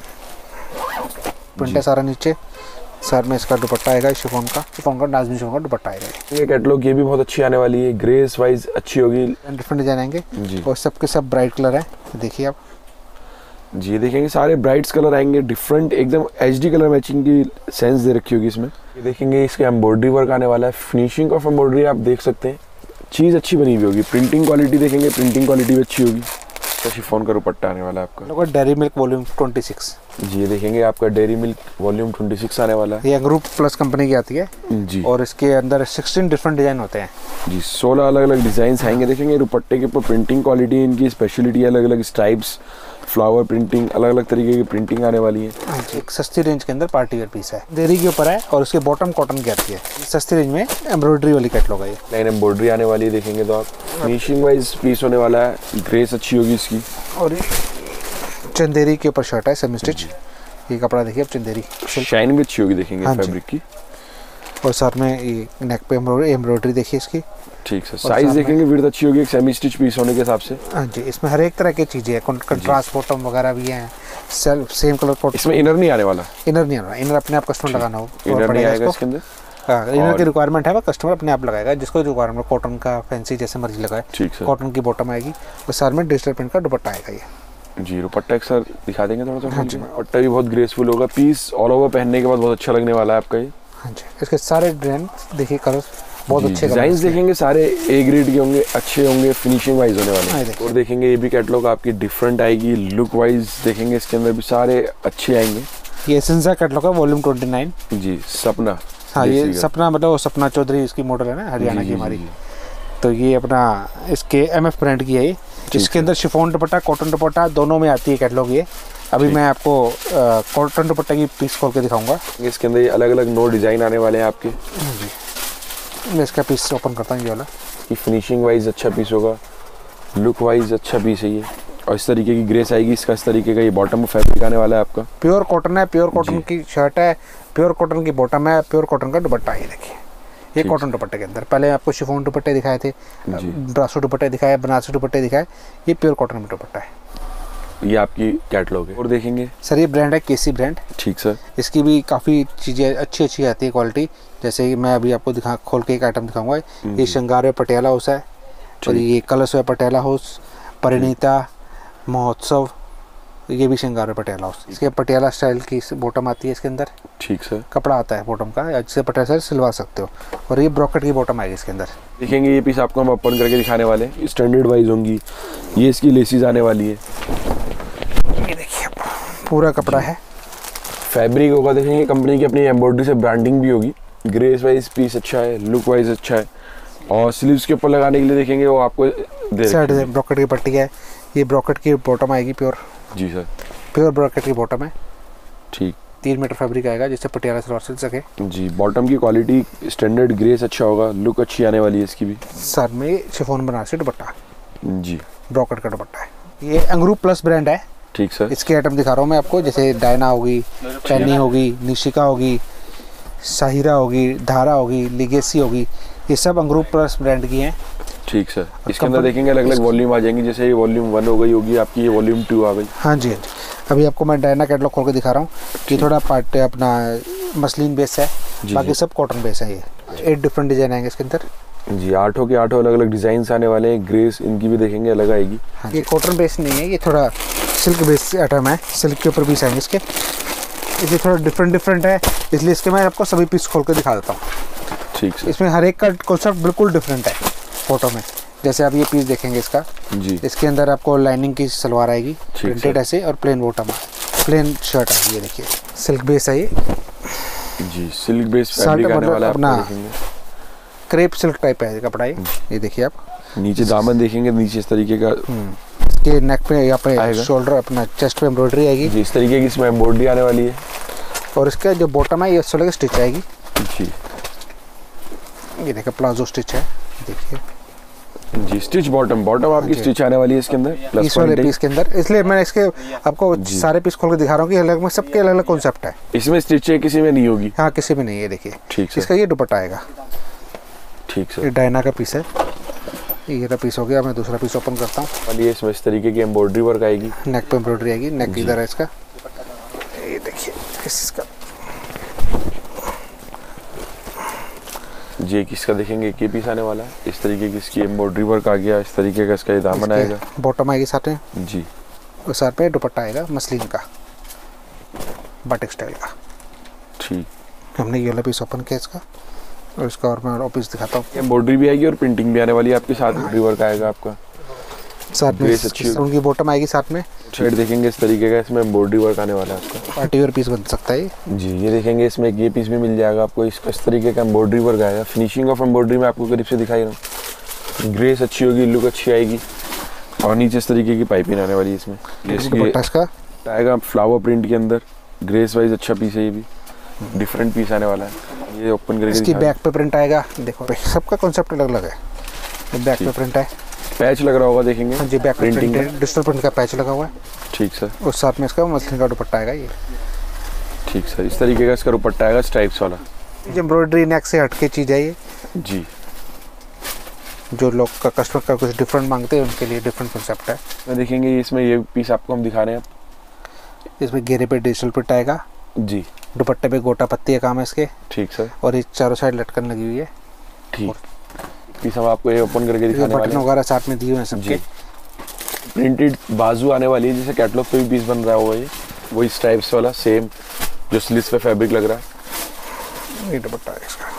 प्रिंट है सारा नीचे, सर में इसका दुपट्टा आएगा शिफॉन का नाज़मी शिफॉन का दुपट्टा आएगा। ये कैटलॉग ये भी बहुत अच्छी आने वाली है, ग्रेस वाइज अच्छी होगी, डिफरेंट डिजाइन आएंगे जी। और सबके सब ब्राइट कलर है, देखिए आप जी। देखेंगे सारे ब्राइट्स कलर आएंगे, डिफरेंट एकदम एचडी कलर मैचिंग की सेंस दे रखी होगी इसमें। ये देखेंगे इसके एम्ब्रॉयडरी वर्क आने वाला है। फिनिशिंग ऑफ एम्ब्रॉयडरी आप देख सकते हैं, चीज़ अच्छी बनी हुई होगी। प्रिंटिंग क्वालिटी देखेंगे, प्रिंटिंग क्वालिटी भी अच्छी होगी। शिफॉन का दुपट्टा आने वाला है आपका। डेयरी मिल्क वॉल्यूम 26 जी। ये देखेंगे आपका डेयरी मिल्क वॉल्यूम 26 आने वाला है। ये ग्रुप प्लस कंपनी की आती है जी। और इसके अंदर 16 डिफरेंट डिजाइन होते हैं जी। 16 अलग अलग डिजाइन आएंगे। देखेंगे दुपट्टे के ऊपर प्रिंटिंग क्वालिटी, इनकी स्पेशलिटी, अलग अलग स्ट्राइप्स, फ्लावर प्रिंटिंग, अलग अलग तरीके की प्रिंटिंग आने वाली है। एक सस्ती रेंज के अंदर पार्टी वेयर पीस है, देरी के ऊपर है और उसके बॉटम कॉटन की आती है। सस्ती रेंज में एम्ब्रॉयडरी वाली कैटलॉग है, ये लाइन एम्ब्रॉयडरी आने वाली है। देखेंगे तो आप फिनिशिंग वाइज पीस होने वाला है, ग्रेस अच्छी होगी इसकी। और चंदेरी के ऊपर शर्ट है सेमी स्टिच। ये कपड़ा देखिए अब चंदेरी, शाइन भी अच्छी होगी देखेंगे फैब्रिक की। और साथ में ये नेक पे एम्ब्रॉयडरी देखिए इसकी। ठीक है। साइज देखेंगे, विड्थ अच्छी होगी, एक सेमी स्टिच पीस होने के हिसाब से। हाँ जी, इसमें हर एक तरह की चीजें हैं, कंट्रास्ट बॉटम वगैरह भी हैं, सेम कलर कोट। इसमें इनर नहीं आने वाला, इनर नहीं आना, इनर अपने आप कस्टमर लगाना हो, इनर नहीं आएगा इसके अंदर। हाँ, इनर की रिक्वायरमेंट है, वो कस्टमर अपने आप लगाएगा, जिसको रिक्वायरमेंट कॉटन का फैंसी जैसे मर्जी लगाए। ठीक है। कॉटन की बॉटम आएगी और साथ में डिजिटल प्रिंट का दुपट्टा आएगा। ये जी दुपट्टा एक सर दिखा देंगे थोड़ा सा? हाँ जी। दुपट्टा भी बहुत ग्रेसफुल होगा, पीस ऑल ओवर पहनने के बाद बहुत अच्छा लगने वाला है आपका ये। हाँ जी, इसके सारे डिजाइन देखिए, कलर बहुत अच्छे डिजाइन देखेंगे, सारे ए ग्रेड के होंगे, अच्छे होंगे, फिनिशिंग वाइज होने वाले हैं। और देखेंगे ये भी कैटलॉग आपकी डिफरेंट आएगी, लुक वाइज देखेंगे इसके अंदर भी सारे अच्छे आएंगे। ये सिंजा कैटलॉग है, वॉल्यूम 29। जी सपना। हाँ ये सपना मतलब सपना चौधरी इसकी मॉडल है ना, हरियाणा की हमारी। तो ये अपना इसके MF ब्रांड की है ये। इसके अंदर शिफॉन दुपट्टा, कॉटन दुपट्टा दोनों में आती है कैटलॉग ये। अभी मैं आपको कॉटन दुपट्टे की पीस खोल के दिखाऊंगा। इसके अंदर अलग अलग 9 डिजाइन आने वाले हैं आपके। जी मैं इसका पीस ओपन करता हूँ, ये वाला। ये फिनिशिंग वाइज अच्छा पीस होगा, लुक वाइज अच्छा पीस है ये। और इस तरीके की ग्रेस आएगी इसका, इस तरीके का ये बॉटम फैब्रिक आने वाला है आपका। प्योर कॉटन है, प्योर कॉटन की शर्ट है, प्योर कॉटन की बॉटम है, प्योर कॉटन का दुपट्टा। ये देखिए, ये कॉटन दुपट्टे के अंदर पहले आपको शिफॉन दुपट्टे दिखाए थे, ब्रासो दुपट्टे दिखाए, बनारसी दुपट्टे दिखाए, ये प्योर कॉटन में दुपट्टा है। ये आपकी कैटलॉग है। और देखेंगे सर ये ब्रांड है केसी ब्रांड। ठीक सर। इसकी भी काफ़ी चीज़ें अच्छी आती है क्वालिटी। जैसे कि मैं अभी आपको खोल के एक आइटम दिखाऊंगा। ये श्रृंगार है पटियाला हाउस है, और ये कलर्स है पटियाला हाउस, परिणीता, महोत्सव, ये भी श्रृंगार है पटियाला हाउस। इसके पटियाला स्टाइल की बॉटम आती है इसके अंदर। ठीक सर। कपड़ा आता है बॉटम का, जिससे पटियाला सिलवा सकते हो। और ये ब्रॉकेट की बॉटम आएगी इसके अंदर। देखेंगे ये पीस आपको हम ओपन करके दिखाने वाले हैं, स्टैंडर्ड वाइज होंगी। ये इसकी लेसिस आने वाली है, ये देखिए पूरा कपड़ा है, फैब्रिक होगा। देखेंगे कंपनी की अपनी एम्ब्रॉयडरी से ब्रांडिंग भी होगी। ग्रेस वाइज पीस अच्छा है, लुक वाइज अच्छा है। और स्लीव्स के ऊपर लगाने के लिए देखेंगे वो आपको साइड से ब्रॉकेट की पट्टी है। ये ब्रॉकेट की बॉटम आएगी प्योर। जी सर, प्योर ब्रॉकेट की बॉटम है। ठीक, 3 मीटर फैब्रिक आएगा जिससे पटियाला सलवार सिल सके। जी बॉटम की क्वालिटी स्टैंडर्ड ग्रेस अच्छा होगा, लुक अच्छी आने वाली है इसकी भी। सर में शिफॉन बनारसी दुपट्टा, जी ब्रॉकेट का दुपट्टा है। ये अंगरूप प्लस ब्रांड है। ठीक सर। इसके आइटम दिखा रहा हूँ मैं आपको, जैसे डायना होगी, पैनी होगी, निशिका होगी, साहिरा होगी, धारा होगी, लिगेसी होगी, ये सब अंगरूप प्लस ब्रांड की हैं। ठीक सर। इसके अंदर देखेंगे अलग अलग वॉल्यूम आ जाएंगी, जैसे ये वॉल्यूम 1 हो गई होगी आपकी, ये वॉल्यूम 2 आ गई। हाँ जी, हाँ जी। अभी आपको मैं डायना कैटलॉग खोल के दिखा रहा हूँ। ये थोड़ा पार्ट अपना मसलिन बेस है, बाकी सब कॉटन बेस है। ये 8 डिफरेंट डिजाइन आएंगे इसके अंदर। जी 8 के 8 अलग अलग डिजाइन आने वाले हैं। ग्रेस इनकी भी देखेंगे अलग आएगी। हाँ, ये कॉटन बेस नहीं है, ये थोड़ा सिल्क बेस आइटम है। सिल्क के ऊपर पीस आएंगे इसके। ये थोड़ा डिफरेंट है, इसलिए इसके मैं आपको सभी पीस खोल के दिखा देता हूँ। ठीक सर। इसमें हर एक का कॉन्सेप्ट बिल्कुल डिफरेंट है फोटो में। जैसे आप ये पीस देखेंगे इसका, जी इसके अंदर आपको लाइनिंग की सलवार आएगी, प्रिंटेड ऐसे, और प्लेन बॉटम, प्लेन शर्ट आएगी। ये देखिए सिल्क बेस है ये। जी सिल्क बेस फैब्रिक आने वाला है अपना, क्रेप सिल्क टाइप है कपड़ा ये देखिए आप। नीचे दामन देखेंगे, नीचे इस तरीके का इसके नेक पे, यहाँ पे शोल्डर, अपना चेस्ट पे एम्ब्रॉयडरी आएगी। जी इस तरीके की इसमें एम्ब्रॉयडरी आने वाली है। और इसका जो बॉटम है ये 16 की स्टिच आएगी। जी ये देखिए प्लाजो स्टिच है, देखिए जी स्टिच बॉटम आपकी स्टिच आने वाली है इसके अंदर, इस वाले पीस के अंदर। इसलिए मैं इसके आपको सारे पीस खोल के दिखा रहा हूँ कि अलग में सबके अलग अलग कॉन्सेप्ट है। इसमें स्टिच है, किसी में नहीं होगी। हाँ किसी में नहीं है। देखिए ठीक, इसका ये दुपट्टा आएगा। ठीक सर। ये डायना का पीस है, ये का पीस हो गया। मैं दूसरा पीस ओपन करता हूँ। ये इसमें इस तरीके की एम्ब्रॉयडरी वर्क आएगी, नेक पे एम्ब्रॉयडरी आएगी। नेक इधर है इसका, ये देखिए इसका। जी किसका देखेंगे ये पीस आने वाला है, इस तरीके की इसकी एम्ब्रॉयडरी वर्क आ गया, इस तरीके का इसका ये दामन आएगा, बॉटम आएगी साथ में। जी और साथ में दुपट्टा आएगा मसलिन का, बाटिक स्टाइल का। ठीक, हमने ये वाला पीस ओपन किया इसका, और इसका और मैं और पीस दिखाता हूँ। एम्ब्रॉयडरी भी आएगी और प्रिंटिंग भी आने वाली है आपके साथ, एम्ब्रॉयडरी वर्क आएगा आपका साथ में। उनकी बॉटम आएगी साथ में। शेड देखेंगे इस तरीके का, इसमें एम्ब्रॉयडरी वर्क आने वाला है आपका। पार्टी वेयर पीस बन सकता है जी। ये देखेंगे इसमें ये पीस भी मिल जाएगा आपको, इसका इस तरीके का एम्ब्रॉयडरी वर्क आएगा। फिनिशिंग ऑफ एम्ब्रॉयडरी में आपको करीब से दिखाई रहा हूँ। ग्रेस अच्छी होगी, लुक अच्छी आएगी। और नीचे इस तरीके की पाइपिंग आने वाली है इसमें। इसका आएगा फ्लावर प्रिंट के अंदर, ग्रेस वाइज अच्छा पीस है, ये भी डिफरेंट पीस आने वाला है। ये ओपन करके इसकी बैक पे प्रिंट आएगा। देखो सबका कॉन्सेप्ट अलग अलग है। बैक पे प्रिंट है, पैच लग रहा होगा देखेंगे। हाँ जी, बैक प्रिंटिंग डिजिटल प्रिंट का पैच लगा हुआ है। ठीक सर। और साथ में इसका मसलिन का दुपट्टा आएगा ये। ठीक सर। इस तरीके का इसका दुपट्टा आएगा स्ट्राइप्स वाला। ये एम्ब्रॉयडरी नेक से हटके चीज़ है ये। जी जो लोग का कस्टमर का कुछ डिफरेंट मांगते हैं उनके लिए डिफरेंट कॉन्सेप्ट है। मैं देखेंगे इसमें ये पीस आपको हम दिखा रहे हैं। इसमें घेरे पे डिजिटल प्रिंट आएगा। जी। दुपट्टे पे गोटा पत्ती का काम है इसके। ठीक सर। और ये चारों साइड लटकन लगी हुई है। ठीक, पीस हम आपको ये ओपन करके दिखाने वाले हैं। बटन वगैरह साथ में दिए हुए हैं सबके। प्रिंटेड बाजू आने वाली है, जैसे कैटलॉग पे भी पीस बन रहा होगा ये, वही स्ट्राइप्स वाला सेम जो स्लीव्स पे फैब्रिक लग रहा है। ये दुपट्टा है इसका।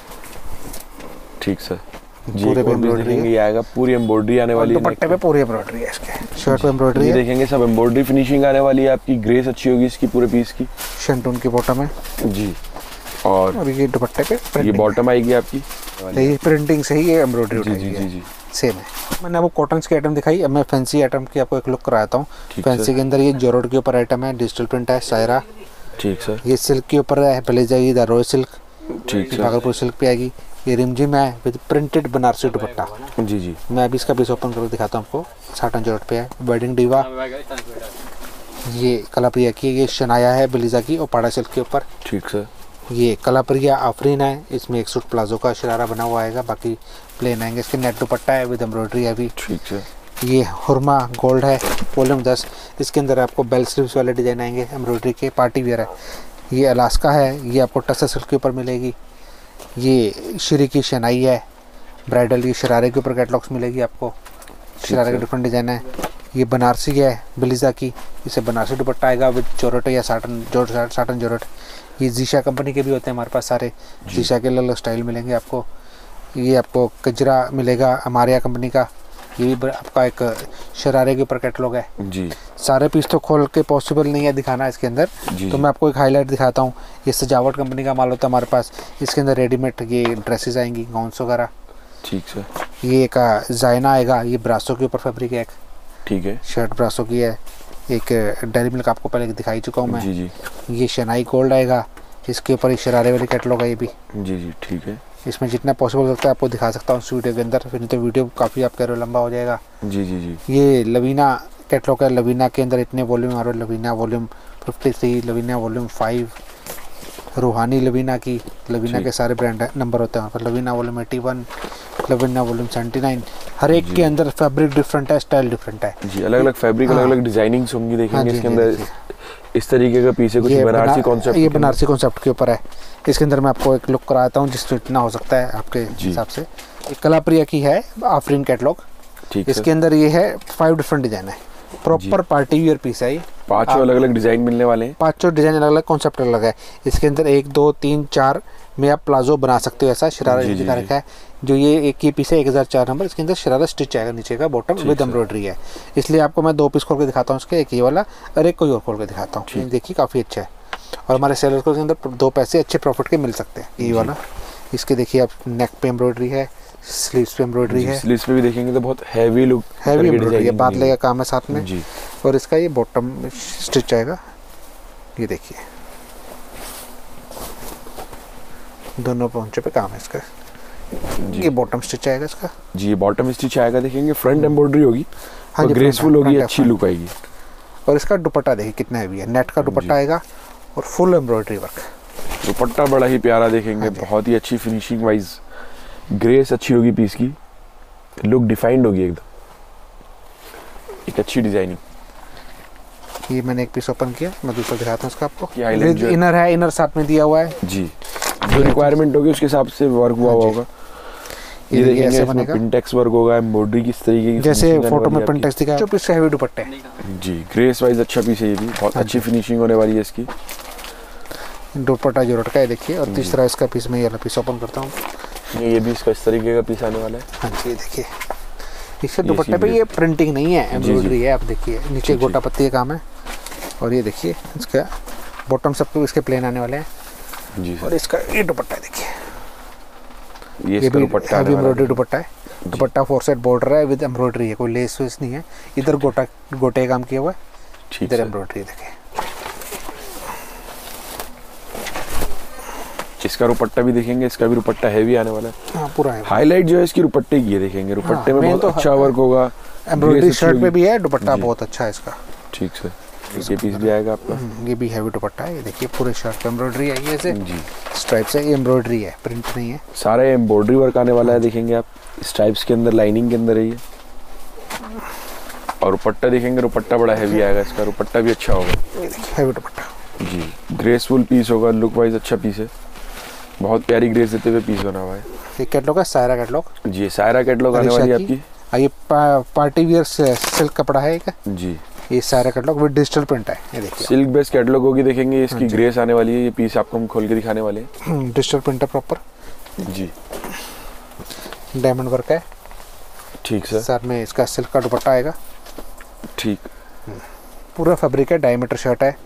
ठीक सर जी, पूरे पे एम्ब्रॉयडरी ये आएगा, पूरी एम्ब्रॉयडरी आने वाली है। दुपट्टे पे पूरी एम्ब्रॉयडरी है इसके, शर्ट पे एम्ब्रॉयडरी है। देखेंगे सब एम्ब्रॉयडरी फिनिशिंग आने वाली है आपकी, ग्रेस अच्छी होगी इसकी पूरे पीस की। शेंटून की बॉटम है जी, और ये दुपट्टे पे ये बॉटम आएगी आपकी, ये प्रिंटिंग से ही ये एम्ब्रॉयडरी जी उठाई जी है। जी जी सेम है। मैंने आपको कॉटन की आइटम दिखाई, अब मैं फैंसी आइटम की आपको एक लुक कराता हूँ। फैंसी के अंदर ये जोरोड के ऊपर आइटम है, डिजिटल प्रिंट है, सायरा। ठीक सर। ये सिल्क के ऊपर है, ब्लेजर ये रॉयल सिल्क, ठीक सर। भागलपुर सिल्क पे आएगी। ये रिमझिम है विद प्रिंटेड बनारसी दुपट्टा। जी जी, मैं अभी इसका पीस ओपन करके दिखाता हूँ आपको। साटन जॉर्जेट पे है, वेडिंग डीवा। ये कलाप्रिया की, ये शनाया है बिलीजा की और पाड़ा सिल्क के ऊपर। ठीक सर। ये कलाप्रिया आफरीन है, इसमें एक सूट प्लाजो का शरारा बना हुआ आएगा, बाकी प्लेन आएंगे। इसके नेट दुपट्टा है विद एम्ब्रॉयडरी है भी। ठीक सर। ये हुरमा गोल्ड है, वॉल्यूम 10। इसके अंदर आपको बेल स्लीव्स वाले डिजाइन आएंगे, एम्ब्रॉयडरी के, पार्टी वेयर है। ये अलास्का है, ये आपको टसर सिल्क के ऊपर मिलेगी। ये श्री की शनाई है, ब्राइडल, ये शरारे के ऊपर कैटलॉग्स मिलेगी आपको, शरारे का डिफरेंट डिजाइन है। ये बनारसी है बिलीजा की, इसे बनारसी दुपट्टा आएगा विद जोरट या साटन जोरट। ये जीशा कंपनी के भी होते हैं हमारे पास सारे, जीशा के अलग अलग स्टाइल मिलेंगे आपको। ये आपको कजरा मिलेगा अमारिया कंपनी का, ये भी आपका एक शरारे के ऊपर कैटलॉग है जी। सारे पीस तो खोल के पॉसिबल नहीं है दिखाना इसके अंदर, तो मैं आपको एक हाईलाइट दिखाता हूँ। ये सजावट कंपनी का माल होता है हमारे पास, इसके अंदर रेडीमेड ये ड्रेसेस आएंगी, गाउन्स वगैरह। ठीक सर। ये एक जायना आएगा, ये ब्रासो के ऊपर फैब्रिक है एक। ठीक है। शर्ट ब्रासो की है। एक डेयरी मिल्क आपको पहले दिखाई चुका हूँ मैं। जी जी। ये शनाई गोल्ड आएगा, इसके ऊपर एक शरारे वाली कैटलॉग है ये भी। जी जी, ठीक है। इसमें जितना पॉसिबल लगता है आपको दिखा सकता हूँ इस वीडियो के अंदर, फिर नहीं तो वीडियो काफ़ी आप कह रहे हो लंबा हो जाएगा। जी जी जी। ये लवीना कैटलॉग है, लवीना के अंदर इतने वॉल्यूम आ रहे हैं, लवीना वॉल्यूम 53, लवीना वॉल्यूम 5, रूहानी लवीना की, लवीना के सारे ब्रांड नंबर होते हैं वहाँ पर। लवीना वॉल्यूम 81, लवीना वॉल्यूम 79, हर एक के अंदर फैब्रिक डिफरेंट है, स्टाइल डिफरेंट है जी। अलग अलग फैब्रिक, अलग अलग डिजाइनिंग्स होंगी, देखेंगे इसके अंदर इस तरीके का पीस है, कुछ बनारसी कॉन्सेप्ट। ये बनारसी कॉन्सेप्ट के ऊपर है। इसके अंदर मैं आपको एक लुक कराता हूँ जिससे इतना हो सकता है आपके हिसाब से। कलाप्रिया की है आफरीन कैटलॉग, इसके अंदर ये है 5 डिफरेंट डिजाइन है, प्रॉपर पार्टी वियर पीस है ये। 5 अलग अलग डिजाइन मिलने वाले हैं, 5 डिजाइन अलग अलग, कॉन्सेप्ट अलग है। इसके अंदर 1 2 3 4 में आप प्लाजो बना सकते हो, ऐसा शरारा दिखा रखा है। जो ये एक ही पीस है 1004 नंबर, इसके अंदर शरारा स्टिच आएगा नीचे का, बॉटम विद एम्ब्रॉयडरी है। इसलिए आपको मैं 2 पीस खोल के दिखाता हूँ इसके, एक ये वाला और एक कोई और खोल के दिखाता हूँ। देखिए काफ़ी अच्छा है, और हमारे सेलर को इसके अंदर 2 पैसे अच्छे प्रॉफिट के मिल सकते हैं। ये वाला इसके देखिए आप, नेक पे एम्ब्रॉयडरी है, स्लीव्स पे एम्ब्रॉयडरी है। स्लीव्स पे भी देखेंगे तो बहुत हैवी लुक, हैवी एम्ब्रॉयडरी है, बादले का काम है साथ में जी। और इसका ये बॉटम स्टिच आएगा, ये देखिए दोनों पहुंचे पे काम है इसका। ये बॉटम स्टिच आएगा इसका जी, ये बॉटम स्टिच आएगा, देखेंगे फ्रंट एम्ब्रॉयडरी होगी और ग्रेसफुल होगी, अच्छी लुक आएगी। और इसका दुपट्टा देखिए कितना हैवी है, नेट का दुपट्टा आएगा और फुल एम्ब्रॉयडरी वर्क। दुपट्टा बड़ा ही प्यारा देखेंगे, बहुत ही अच्छी फिनिशिंग वाइज, ग्रेस अच्छी होगी पीस की, लुक डिफाइंड होगी एकदम, एक अच्छी डिजाइनिंग। ये मैंने एक पीस ओपन किया, मैं दूसरा दिखाता हूँ इसका आपको। विद इनर है, इनर साथ में दिया हुआ है जी, जो रिक्वायरमेंट होगी उसके हिसाब से वर्क हुआ होगा। ये देखेंगे इसमें पिंटेक्स वर्क होगा, एम्ब्रॉयडरी किस तरीके की, जैसे फोटो में पिंटेक्स दिखा है। जो पीस हैवी दुपट्टे जी, ग्रेस वाइज अच्छा पीस है ये भी, बहुत अच्छी फिनिशिंग होने वाली है इसकी। दुपट्टा जो लटका है देखिए। और तीसरा इसका पीस मैं ये वाला पीस ओपन करता हूँ, ये भी इसका इस तरीके का पीस आने वाला है। हाँ जी, देखिए इसके दुपट्टे पे ये प्रिंटिंग नहीं है, एम्ब्रॉयडरी है। आप देखिए नीचे गोटा पत्ती का काम है, और ये देखिए इसका बॉटम सब इसके प्लेन आने वाले हैं जी। और इसका ये दुपट्टा है देखिए, ये भी एम्ब्रॉयडरी दुपट्टा है। दुपट्टा 4 साइड बॉर्डर है विद एम्ब्रॉयडरी है, कोई लेस वेस नहीं है। इधर गोटे काम किया हुआ है, इधर एम्ब्रॉयडरी देखिए। इसका दुपट्टा भी देखेंगे, इसका भी दुपट्टा हैवी आने वाला है। हाँ, पूरा है। हाईलाइट जो है इसकी दुपट्टे की है, देखेंगे दुपट्टे में बहुत अच्छा वर्क होगा, एम्ब्रॉयडरी शर्ट पे भी है, दुपट्टा बहुत अच्छा है इसका। ठीक सर। ये पीस भी आएगा आपका, ये भी हैवी दुपट्टा है। ये देखिए पूरे शर्ट पे एम्ब्रॉयडरी है, ये ऐसे स्ट्राइप से एम्ब्रॉयडरी है, प्रिंट नहीं है। सारा एम्ब्रॉयडरी वर्क आने वाला है, देखेंगे आप स्ट्राइप्स के अंदर, लाइनिंग के अंदर है ये। और दुपट्टा देखेंगे, दुपट्टा बड़ा हैवी आएगा इसका, दुपट्टा भी अच्छा होगा। ये देखिए हैवी दुपट्टा जी, ग्रेसफुल पीस होगा, लुक वाइज अच्छा पीस है, बहुत प्यारी ग्रेस देते हुए पीस बना हुआ है। ये कैटलॉग है, सायरा कैटलॉग जी, सायरा कैटलॉग आने वाली है आपकी। ये पार्टी वियर सिल्क कपड़ा है एक जी। ये सारा कैटलॉग विद डिजिटल प्रिंट है। ये देखिए सिल्क बेस्ड कैटलॉग होगी, देखेंगे इसकी ग्रेस आने वाली है। ये पीस आपको हम खोल के दिखाने वाले हैं। डिजिटल प्रिंट है प्रॉपर जी। डायमंड वर्क है। ठीक सर। साथ में इसका सिल्क का दुपट्टा आएगा। ठीक। पूरा फैब्रिक है, डायमीटर शर्ट है,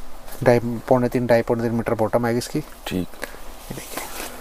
2.5 मीटर बॉटम आएगी इसकी। ठीक। ये देखिए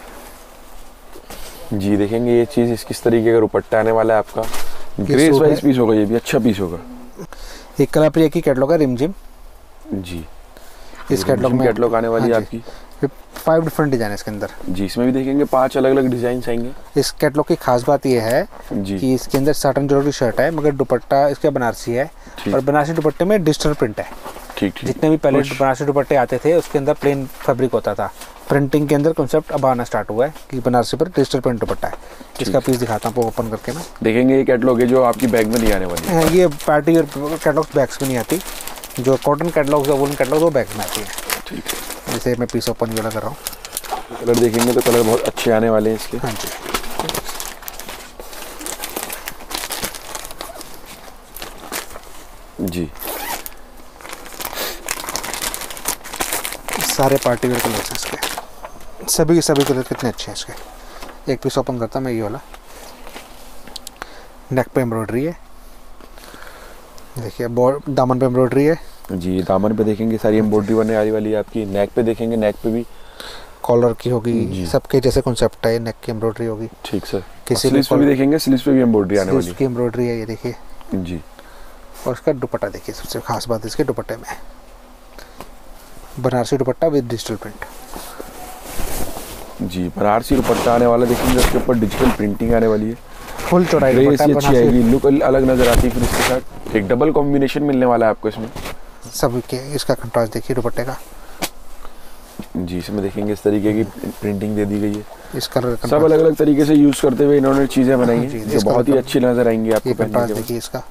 जी, देखेंगे ये चीज किस तरीके का दुपट्टा आने वाला है आपका। ग्रेस वाइज पीस होगा, ये भी अच्छा पीस होगा। एक कलर प्रिया की कैटलॉग है रिमझिम जी। इस कैटलॉग में कैटलॉग आने वाली है आपकी। 5 डिफरेंट डिजाइन है इसके अंदर जी। इसमें भी देखेंगे 5 अलग अलग डिजाइन आएंगे। इस कैटलॉग की खास बात ये है जी कि इसके अंदर साटन जरूरी शर्ट है, मगर दुपट्टा इसका बनारसी है और बनारसी दुपट्टे में डिजिटल प्रिंट है। ठीक ठीक। जितने भी पहले बनारसी दुपट्टे आते थे उसके अंदर प्लेन फैब्रिक होता था। प्रिंटिंग के अंदर कॉन्सेप्ट अब आना स्टार्ट हुआ है कि बनारसी पर डिजिटल प्रिंट दुपट्टा है। इसका पीस दिखाता हूँ ओपन करके मैं। देखेंगे ये कैटलॉग है जो आपकी बैग में नहीं आने वाली है। ये पार्टी और कैटलॉग बैग्स में नहीं आती। जो कॉटन कैटलॉग है वुलन कैटलॉग वो बैग में आती है। ठीक है। जैसे मैं पीस ओपन वाला कर रहा हूँ। कलर देखेंगे तो कलर बहुत अच्छे आने वाले हैं इसके। हाँ जी। जी। सारे पार्टी वेयर कलर्स हैं इसके, सभी के सभी कलर कितने अच्छे हैं इसके। एक पीस ओपन करता मैं ये वाला। नेक पे एम्ब्रॉयडरी है, देखिए दामन पे एम्ब्रॉयडरी है। जी, दामन पे देखेंगे सारी एम्ब्रॉयडरी बनने वाली है आपकी। नेक पे देखेंगे, नेक पे भी कॉलर की होगी, सबके जैसे कॉन्सेप्ट है। नेक की एम्ब्रॉयडरी होगी। ठीक सर। किसी स्लीव्स पे भी देखेंगे, स्लीव्स पे भी एम्ब्रॉयडरी आने वाली है। की एम्ब्रॉयडरी है ये देखिए जी। और इसका दुपट्टा देखिए, सबसे खास बात इसके दुपट्टे में Banarasi dupatta with digital print. जी, बनारसी दुपट्टा आने वाला देखेंगे, उसके ऊपर डिजिटल प्रिंटिंग आने वाली है। फुल चौड़ाई दुपट्टा अच्छी आएगी, लुक अलग नजर आती है। फिर इसके साथ एक डबल कॉम्बिनेशन मिलने वाला है आपको इसमें। सब के इसका कंट्रास्ट देखिए दुपट्टे का। जी, इसमें देखेंगे इस तरीके की प्रिंटिंग दे दी गई है। इस कलर सब अलग अलग तरीके से यूज करते हुए इन्होंने चीजें बनाई हैं जो बहुत ही अच्छी नजर आएंगी आपको पहनने के बाद। देखिए इसका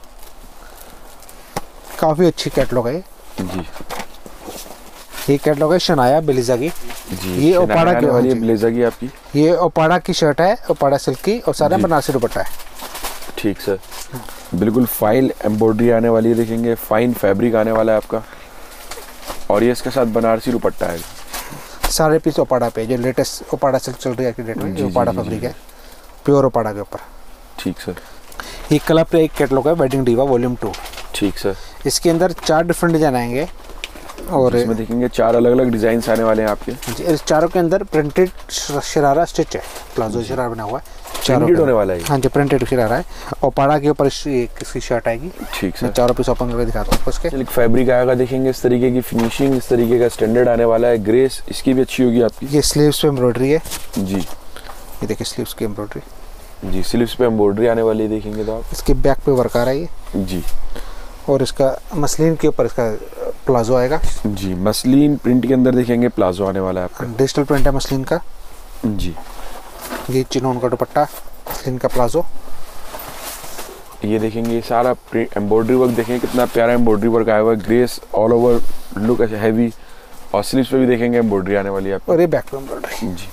काफी अच्छी कैटलॉग है जी। ये कैटलॉग है शनाया बेलिजा की। जी, ये ओपाड़ा की वाली बेलिजा की आपकी। ये ओपाड़ा की शर्ट है, ओपाड़ा सिल्क की, और सारा बनारसी दुपट्टा है। ठीक सर। बिल्कुल फाइन एम्ब्रॉयडरी आने वाली है, देखेंगे फाइन फैब्रिक आने वाला है आपका। और ये इसके साथ बनारसी दुपट्टा है। सारे पीस ओपाड़ा पे, जो लेटेस्ट ओपाड़ा सिल्क चल रही है की डेट में, जो ओपाड़ा फैब्रिक है, प्योर ओपाड़ा के ऊपर। ठीक सर। ये कलर पे एक कैटलॉग है वेडिंग डीवा वॉल्यूम 2। ठीक सर। इसके अंदर 4 डिफरेंट डिजाइन आएंगे और इसमें देखेंगे 4 अलग अलग डिजाइन आने वाले हैं आपके। इस चारों के अंदर प्रिंटेड शरारा स्टिच है, प्लाजो शरारा बना हुआ है। प्रिंटेड होने वाला है। हाँ जी, प्रिंटेड शरारा है। और पाड़ा के ऊपर इसकी शर्ट आएगी। ठीक सर। मैं चारों पीस ओपन करके दिखाता हूँ उसके। एक फैब्रिक आएगा, देखेंगे इस तरीके की फिनिशिंग, इस तरीके का स्टैंडर्ड आने वाला है। ग्रेस इसकी भी अच्छी होगी आपकी। ये स्लीव्स पे एम्ब्रॉयडरी है। जी, ये देखिए स्लीव्स की एम्ब्रॉयडरी। जी, स्लीव्स पे एम्ब्रॉयडरी आने वाली है, देखेंगे तो आप। इसके बैक पे वर्क आ रहा है ये। जी। और इसका मसलिन के ऊपर इसका प्लाजो आएगा। जी, मसलिन प्रिंट के अंदर देखेंगे प्लाजो आने वाला है आपका। डिजिटल प्रिंट है मसलिन का। जी। ये चिनोन का दुपट्टा, मसलिन का प्लाजो। ये देखेंगे सारा एम्ब्रॉयडरी वर्क, देखेंगे कितना प्यारा एम्ब्रॉयडरी वर्क आया हुआ है। ग्रेस ऑल ओवर लुक ऐसे हैवी। और स्लीव्स पे भी देखेंगे एम्ब्रॉयडरी आने वाली है आपको। और ये बैक पे एम्ब्रॉयडरी। जी।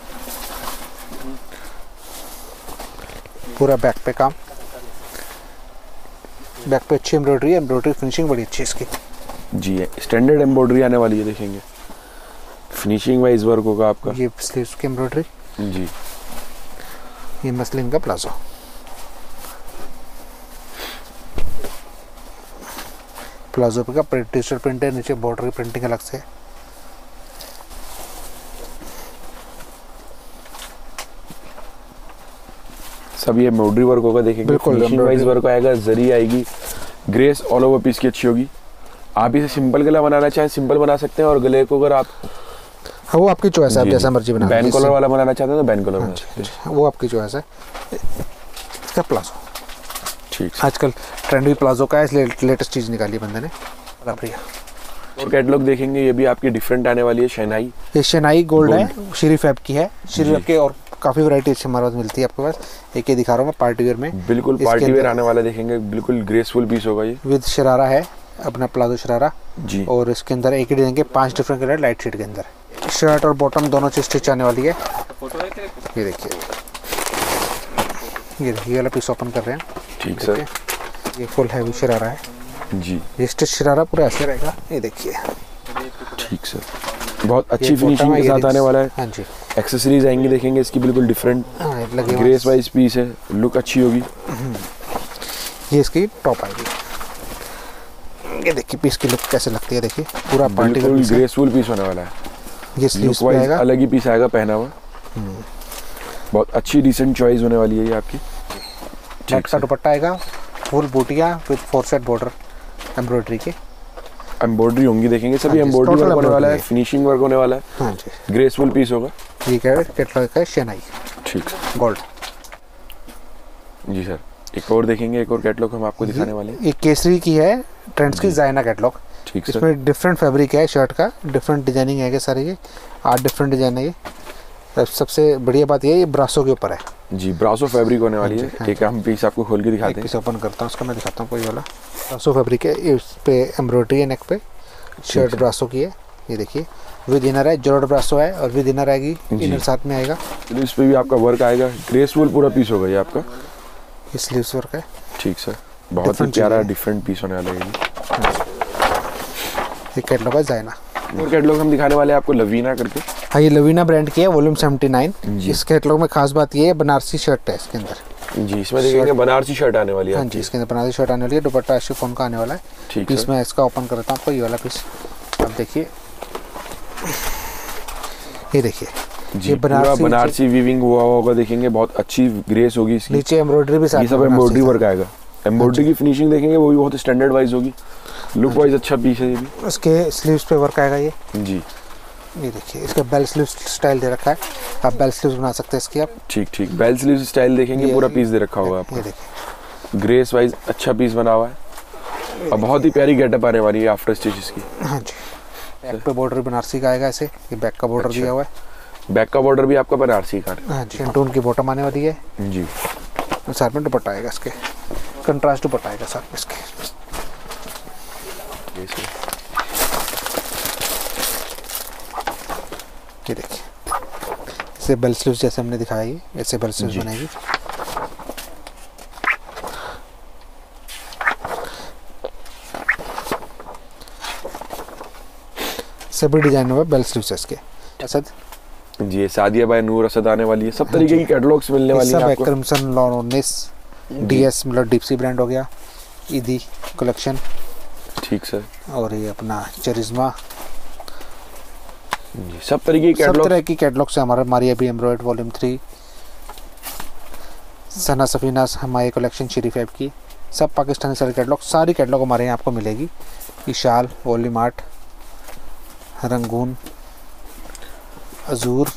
पूरा बैक पे काम, बैक पे अच्छी एम्ब्रॉयडरी है। एम्ब्रॉयडरी फिनिशिंग बड़ी अच्छी है इसकी। जी, स्टैंडर्ड एम्ब्रॉयडरी आने वाली है, देखेंगे फिनिशिंग वाइज वर्क होगा आपका। ये स्लीव्स की एम्ब्रॉयडरी। जी। ये मसलिन का प्लाजो। प्लाजो पे का डिजिटल प्रिंट है, नीचे बॉर्डर की प्रिंटिंग अलग से। सब ये एम्ब्रॉयडरी वर्क होगा, देखेंगे बिल्कुल फिनिशिंग वाइज वर्क आएगा। जरी आएगी, ग्रेस ऑल ओवर पीस की अच्छी होगी। आप इसे सिंपल गला बनाना चाहें सिंपल बना सकते हैं, और गले को अगर आप हाँ वो आपकी चॉइस है, आप जैसा मर्जी बना। बैन कलर वाला बनाना चाहते हैं तो बैन कलर बना सकते हैं, वो आपकी चॉइस है। इसका प्लाजो ठीक। आजकल ट्रेंड भी प्लाजो का है, इसलिए लेटेस्ट चीज़ निकाली बंदे ने। और कैटलॉग देखेंगे, ये भी आपकी डिफरेंट आने वाली है। शहनाई, ये शहनाई गोल्ड है, श्री फैब की है। श्री फैब के और काफ़ी वैरायटी अच्छी हमारे पास मिलती है आपके पास। एक ये दिखा रहा हूँ मैं पार्टी वेयर में। बिल्कुल पार्टी वेयर आने वाला, देखेंगे बिल्कुल ग्रेसफुल पीस होगा ये। विद शरारा है, अपना प्लाजो शरारा जी। और इसके अंदर एक ही डिजाइन के 5 डिफरेंट कलर लाइट शेड के अंदर। शर्ट और बॉटम दोनों चीज स्टिच आने वाली है। ये देखिए, ये वाला पीस ओपन कर रहे हैं। ठीक सर। ये फुल हैवी शरारा है जी। ये स्टिच शरारा पूरा ऐसे रहेगा, ये देखिए। ठीक सर। बहुत अच्छी फिनिशिंग के साथ आने वाला है। हाँ जी। एक्सेसरीज आएंगी देखेंगे इसकी बिल्कुल डिफरेंट ग्रेस वाइज पीस है, लुक अच्छी होगी। ये इसकी टॉप आएगी, ये देखिए पीस की लुक कैसे लगती है, देखिए पूरा पार्टी बिल्कुल ग्रेसफुल पीस होने वाला है। ये स्लीव्स पे आएगा, अलग ही पीस आएगा पहना हुआ। बहुत अच्छी डिसेंट चॉइस होने वाली है ये आपकी। नेट का दुपट्टा आएगा फुल बूटिया विद 4 सेट बॉर्डर एम्ब्रॉयडरी के। एम्ब्रॉयडरी होंगी देखेंगे सभी, एम्ब्रॉयडरी वर्क होने वाला है, फिनिशिंग वर्क होने वाला है। हाँ जी। ग्रेसफुल पीस होगा। ये कैटलॉग का शेनाई। ठीक है। गोल्ड। जी सर। एक और देखेंगे, एक और कैटलॉग हम आपको दिखाने वाले हैं। ये केसरी की है, ट्रेंड्स की जायना कैटलॉग। ठीक सर। इसमें डिफरेंट फैब्रिक है शर्ट का, डिफरेंट डिजाइनिंग है सारे, ये 8 डिफरेंट डिजाइन है। ये सबसे बढ़िया बात ये ब्रासो के ऊपर है जी, ब्रासो फैब्रिक होने वाली है। एक हम पीस आपको खोल के दिखाते हैं। पीस ओपन करता हूँ, उसका मैं दिखाता हूँ। कोई वाला ब्रासो फैब्रिक है, इस पे एम्ब्रॉयडरी है नेक पे, शर्ट ब्रासो की है। ये देखिए विद इनर है, जॉर्ड ब्रासो है और विद इनर आएगी, इनर साथ में आएगा। इस पे भी आपका वर्क आएगा, ग्रेसफुल पूरा पीस होगा ये आपका। ये स्लीव्स वर्क है। ठीक सर। बहुत ही प्यारा डिफरेंट पीस होने वाला है ये कैटलॉग है जायना। और कैटलॉग हम दिखाने वाले हैं आपको लवीना करके। हाँ, ये लवीना ब्रांड की है, वॉल्यूम 79। इस कैटलॉग में खास बात ये है बनारसी शर्ट है इसके अंदर। जी, इसमें देखेंगे बनारसी शर्ट आने वाली है। हाँ जी, इसके अंदर बनारसी शर्ट आने वाली है, दुपट्टा शिफॉन का आने वाला है। ठीक पीस मैं इसका ओपन करता हूँ आपको, ये वाला पीस आप देखिए। ये देखिए ये बनारसी वीविंग हुआ होगा देखेंगे, बहुत अच्छी ग्रेस होगी इसकी। नीचे एम्ब्रॉयडरी भी साथ में, सब एम्ब्रॉयडरी वर्क आएगा। एम्ब्रॉयडरी की फिनिशिंग देखेंगे वो भी बहुत स्टैंडर्ड वाइज होगी, लुक वाइज अच्छा पीस है ये भी। उसके स्लीव्स पे वर्क आएगा ये जी। ये देखिए इसका बेल स्लीव स्टाइल दे रखा है, आप बेल स्लीव्स बना सकते हैं इसकी आप। ठीक ठीक, बेल स्लीव स्टाइल देखेंगे, पूरा पीस दे रखा होगा आपको। ये देखिए ग्रेस वाइज अच्छा पीस बना हुआ है और बहुत ही प्यारी गेटअप आने वाली है आफ्टर स्टिच इसकी। हाँ जी। बैक पे बॉर्डर बनारसी का आएगा, ऐसे ये बैक का बॉर्डर दिया हुआ है। बैक का बॉर्डर भी आपका बनारसी का। हाँ जी। टोन की बॉटम आने वाली है जी। साथ में दुपट्टा आएगा इसके, कंट्रास्ट दुपट्टा आएगा साथ में इसके। ये देखिए इसे बेल स्लीव्स जैसे हमने दिखाया है, ऐसे बेल स्लीव्स बनेगी। सभी डिजाइन हुआ बेल स्लीव्स इसके। असद जी, सादिया बाय नूर असद आने वाली है। सब तरीके की कैटलॉग्स मिलने वाली है आपको। क्रिम्सन लॉर्निस डीएस मतलब डीप्सी ब्रांड हो गया, ईदी कलेक्शन। ठीक सर। और ये अपना चरिज्मा जी, सब तरीके की सब तरह की कैटलॉग से हमारी अभी एम्ब्रॉयड वॉल्यूम 3, सना सफीना हमारी कलेक्शन श्री 5 की, सब पाकिस्तानी सारी कैटलॉग, सारी कैटलॉग हमारे यहाँ आपको मिलेगी। Vishal, volume 8, Rangoon, Azure,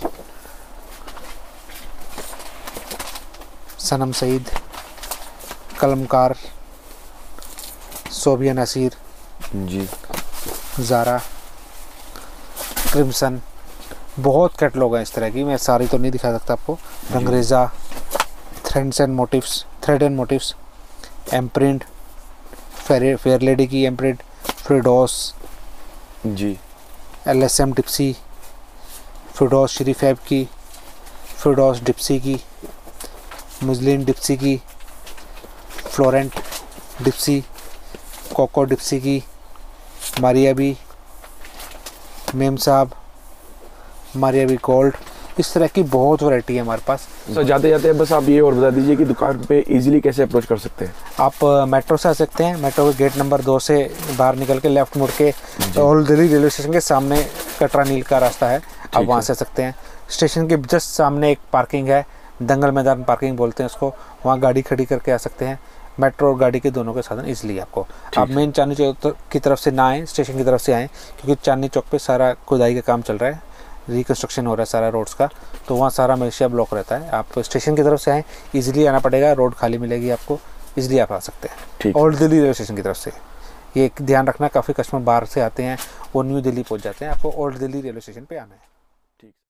Sanam Saeed, Kalamkar, Sobia Nazir जी, ज़ारा, क्रिम्सन, बहुत कैटलॉग है इस तरह की। मैं सारी तो नहीं दिखा सकता आपको। Rangreza, threads and motifs, thread and motifs, imprint, fair lady की एम्प्रिंट, फ्रीडोस जी, LSM डिप्सी, फ्रीडोस श्री 5 की, फ्रीडोस डिप्सी की, मुस्लिन डिप्सी की, फ्लोरेंट डिप्सी, कोको डिप्सी की, मारिया बी, मेम साहब, मारिया बी गोल्ड, इस तरह की बहुत वैरायटी है हमारे पास। सर जाते जाते बस आप ये और बता दीजिए कि दुकान पे इजीली कैसे अप्रोच कर सकते हैं। आप मेट्रो से आ सकते हैं, मेट्रो के गेट नंबर 2 से बाहर निकल के लेफ्ट मुड़ के ओल्ड दिल्ली रेलवे स्टेशन के सामने कटरा नील का रास्ता है, आप वहाँ से आ सकते हैं। स्टेशन के जस्ट सामने एक पार्किंग है, दंगल मैदान पार्किंग बोलते हैं उसको, वहाँ गाड़ी खड़ी करके आ सकते हैं। मेट्रो और गाड़ी के दोनों के साधन इसलिए आपको, आप मेन चांदनी चौक की तरफ से ना आएँ, स्टेशन की तरफ से आएँ, क्योंकि चांदनी चौक पे सारा खुदाई का काम चल रहा है, रिकन्स्ट्रक्शन हो रहा है सारा रोड्स का, तो वहाँ सारा हमेशा ब्लॉक रहता है। आप स्टेशन की तरफ से आएँ, इजीली आना पड़ेगा, रोड खाली मिलेगी आपको, इजीली आप आ सकते हैं। ओल्ड दिल्ली रेलवे स्टेशन की तरफ से ये ध्यान रखना, काफ़ी कस्टमर बाहर से आते हैं, वो न्यू दिल्ली पहुँच जाते हैं, आपको ओल्ड दिल्ली रेलवे स्टेशन पर आना है।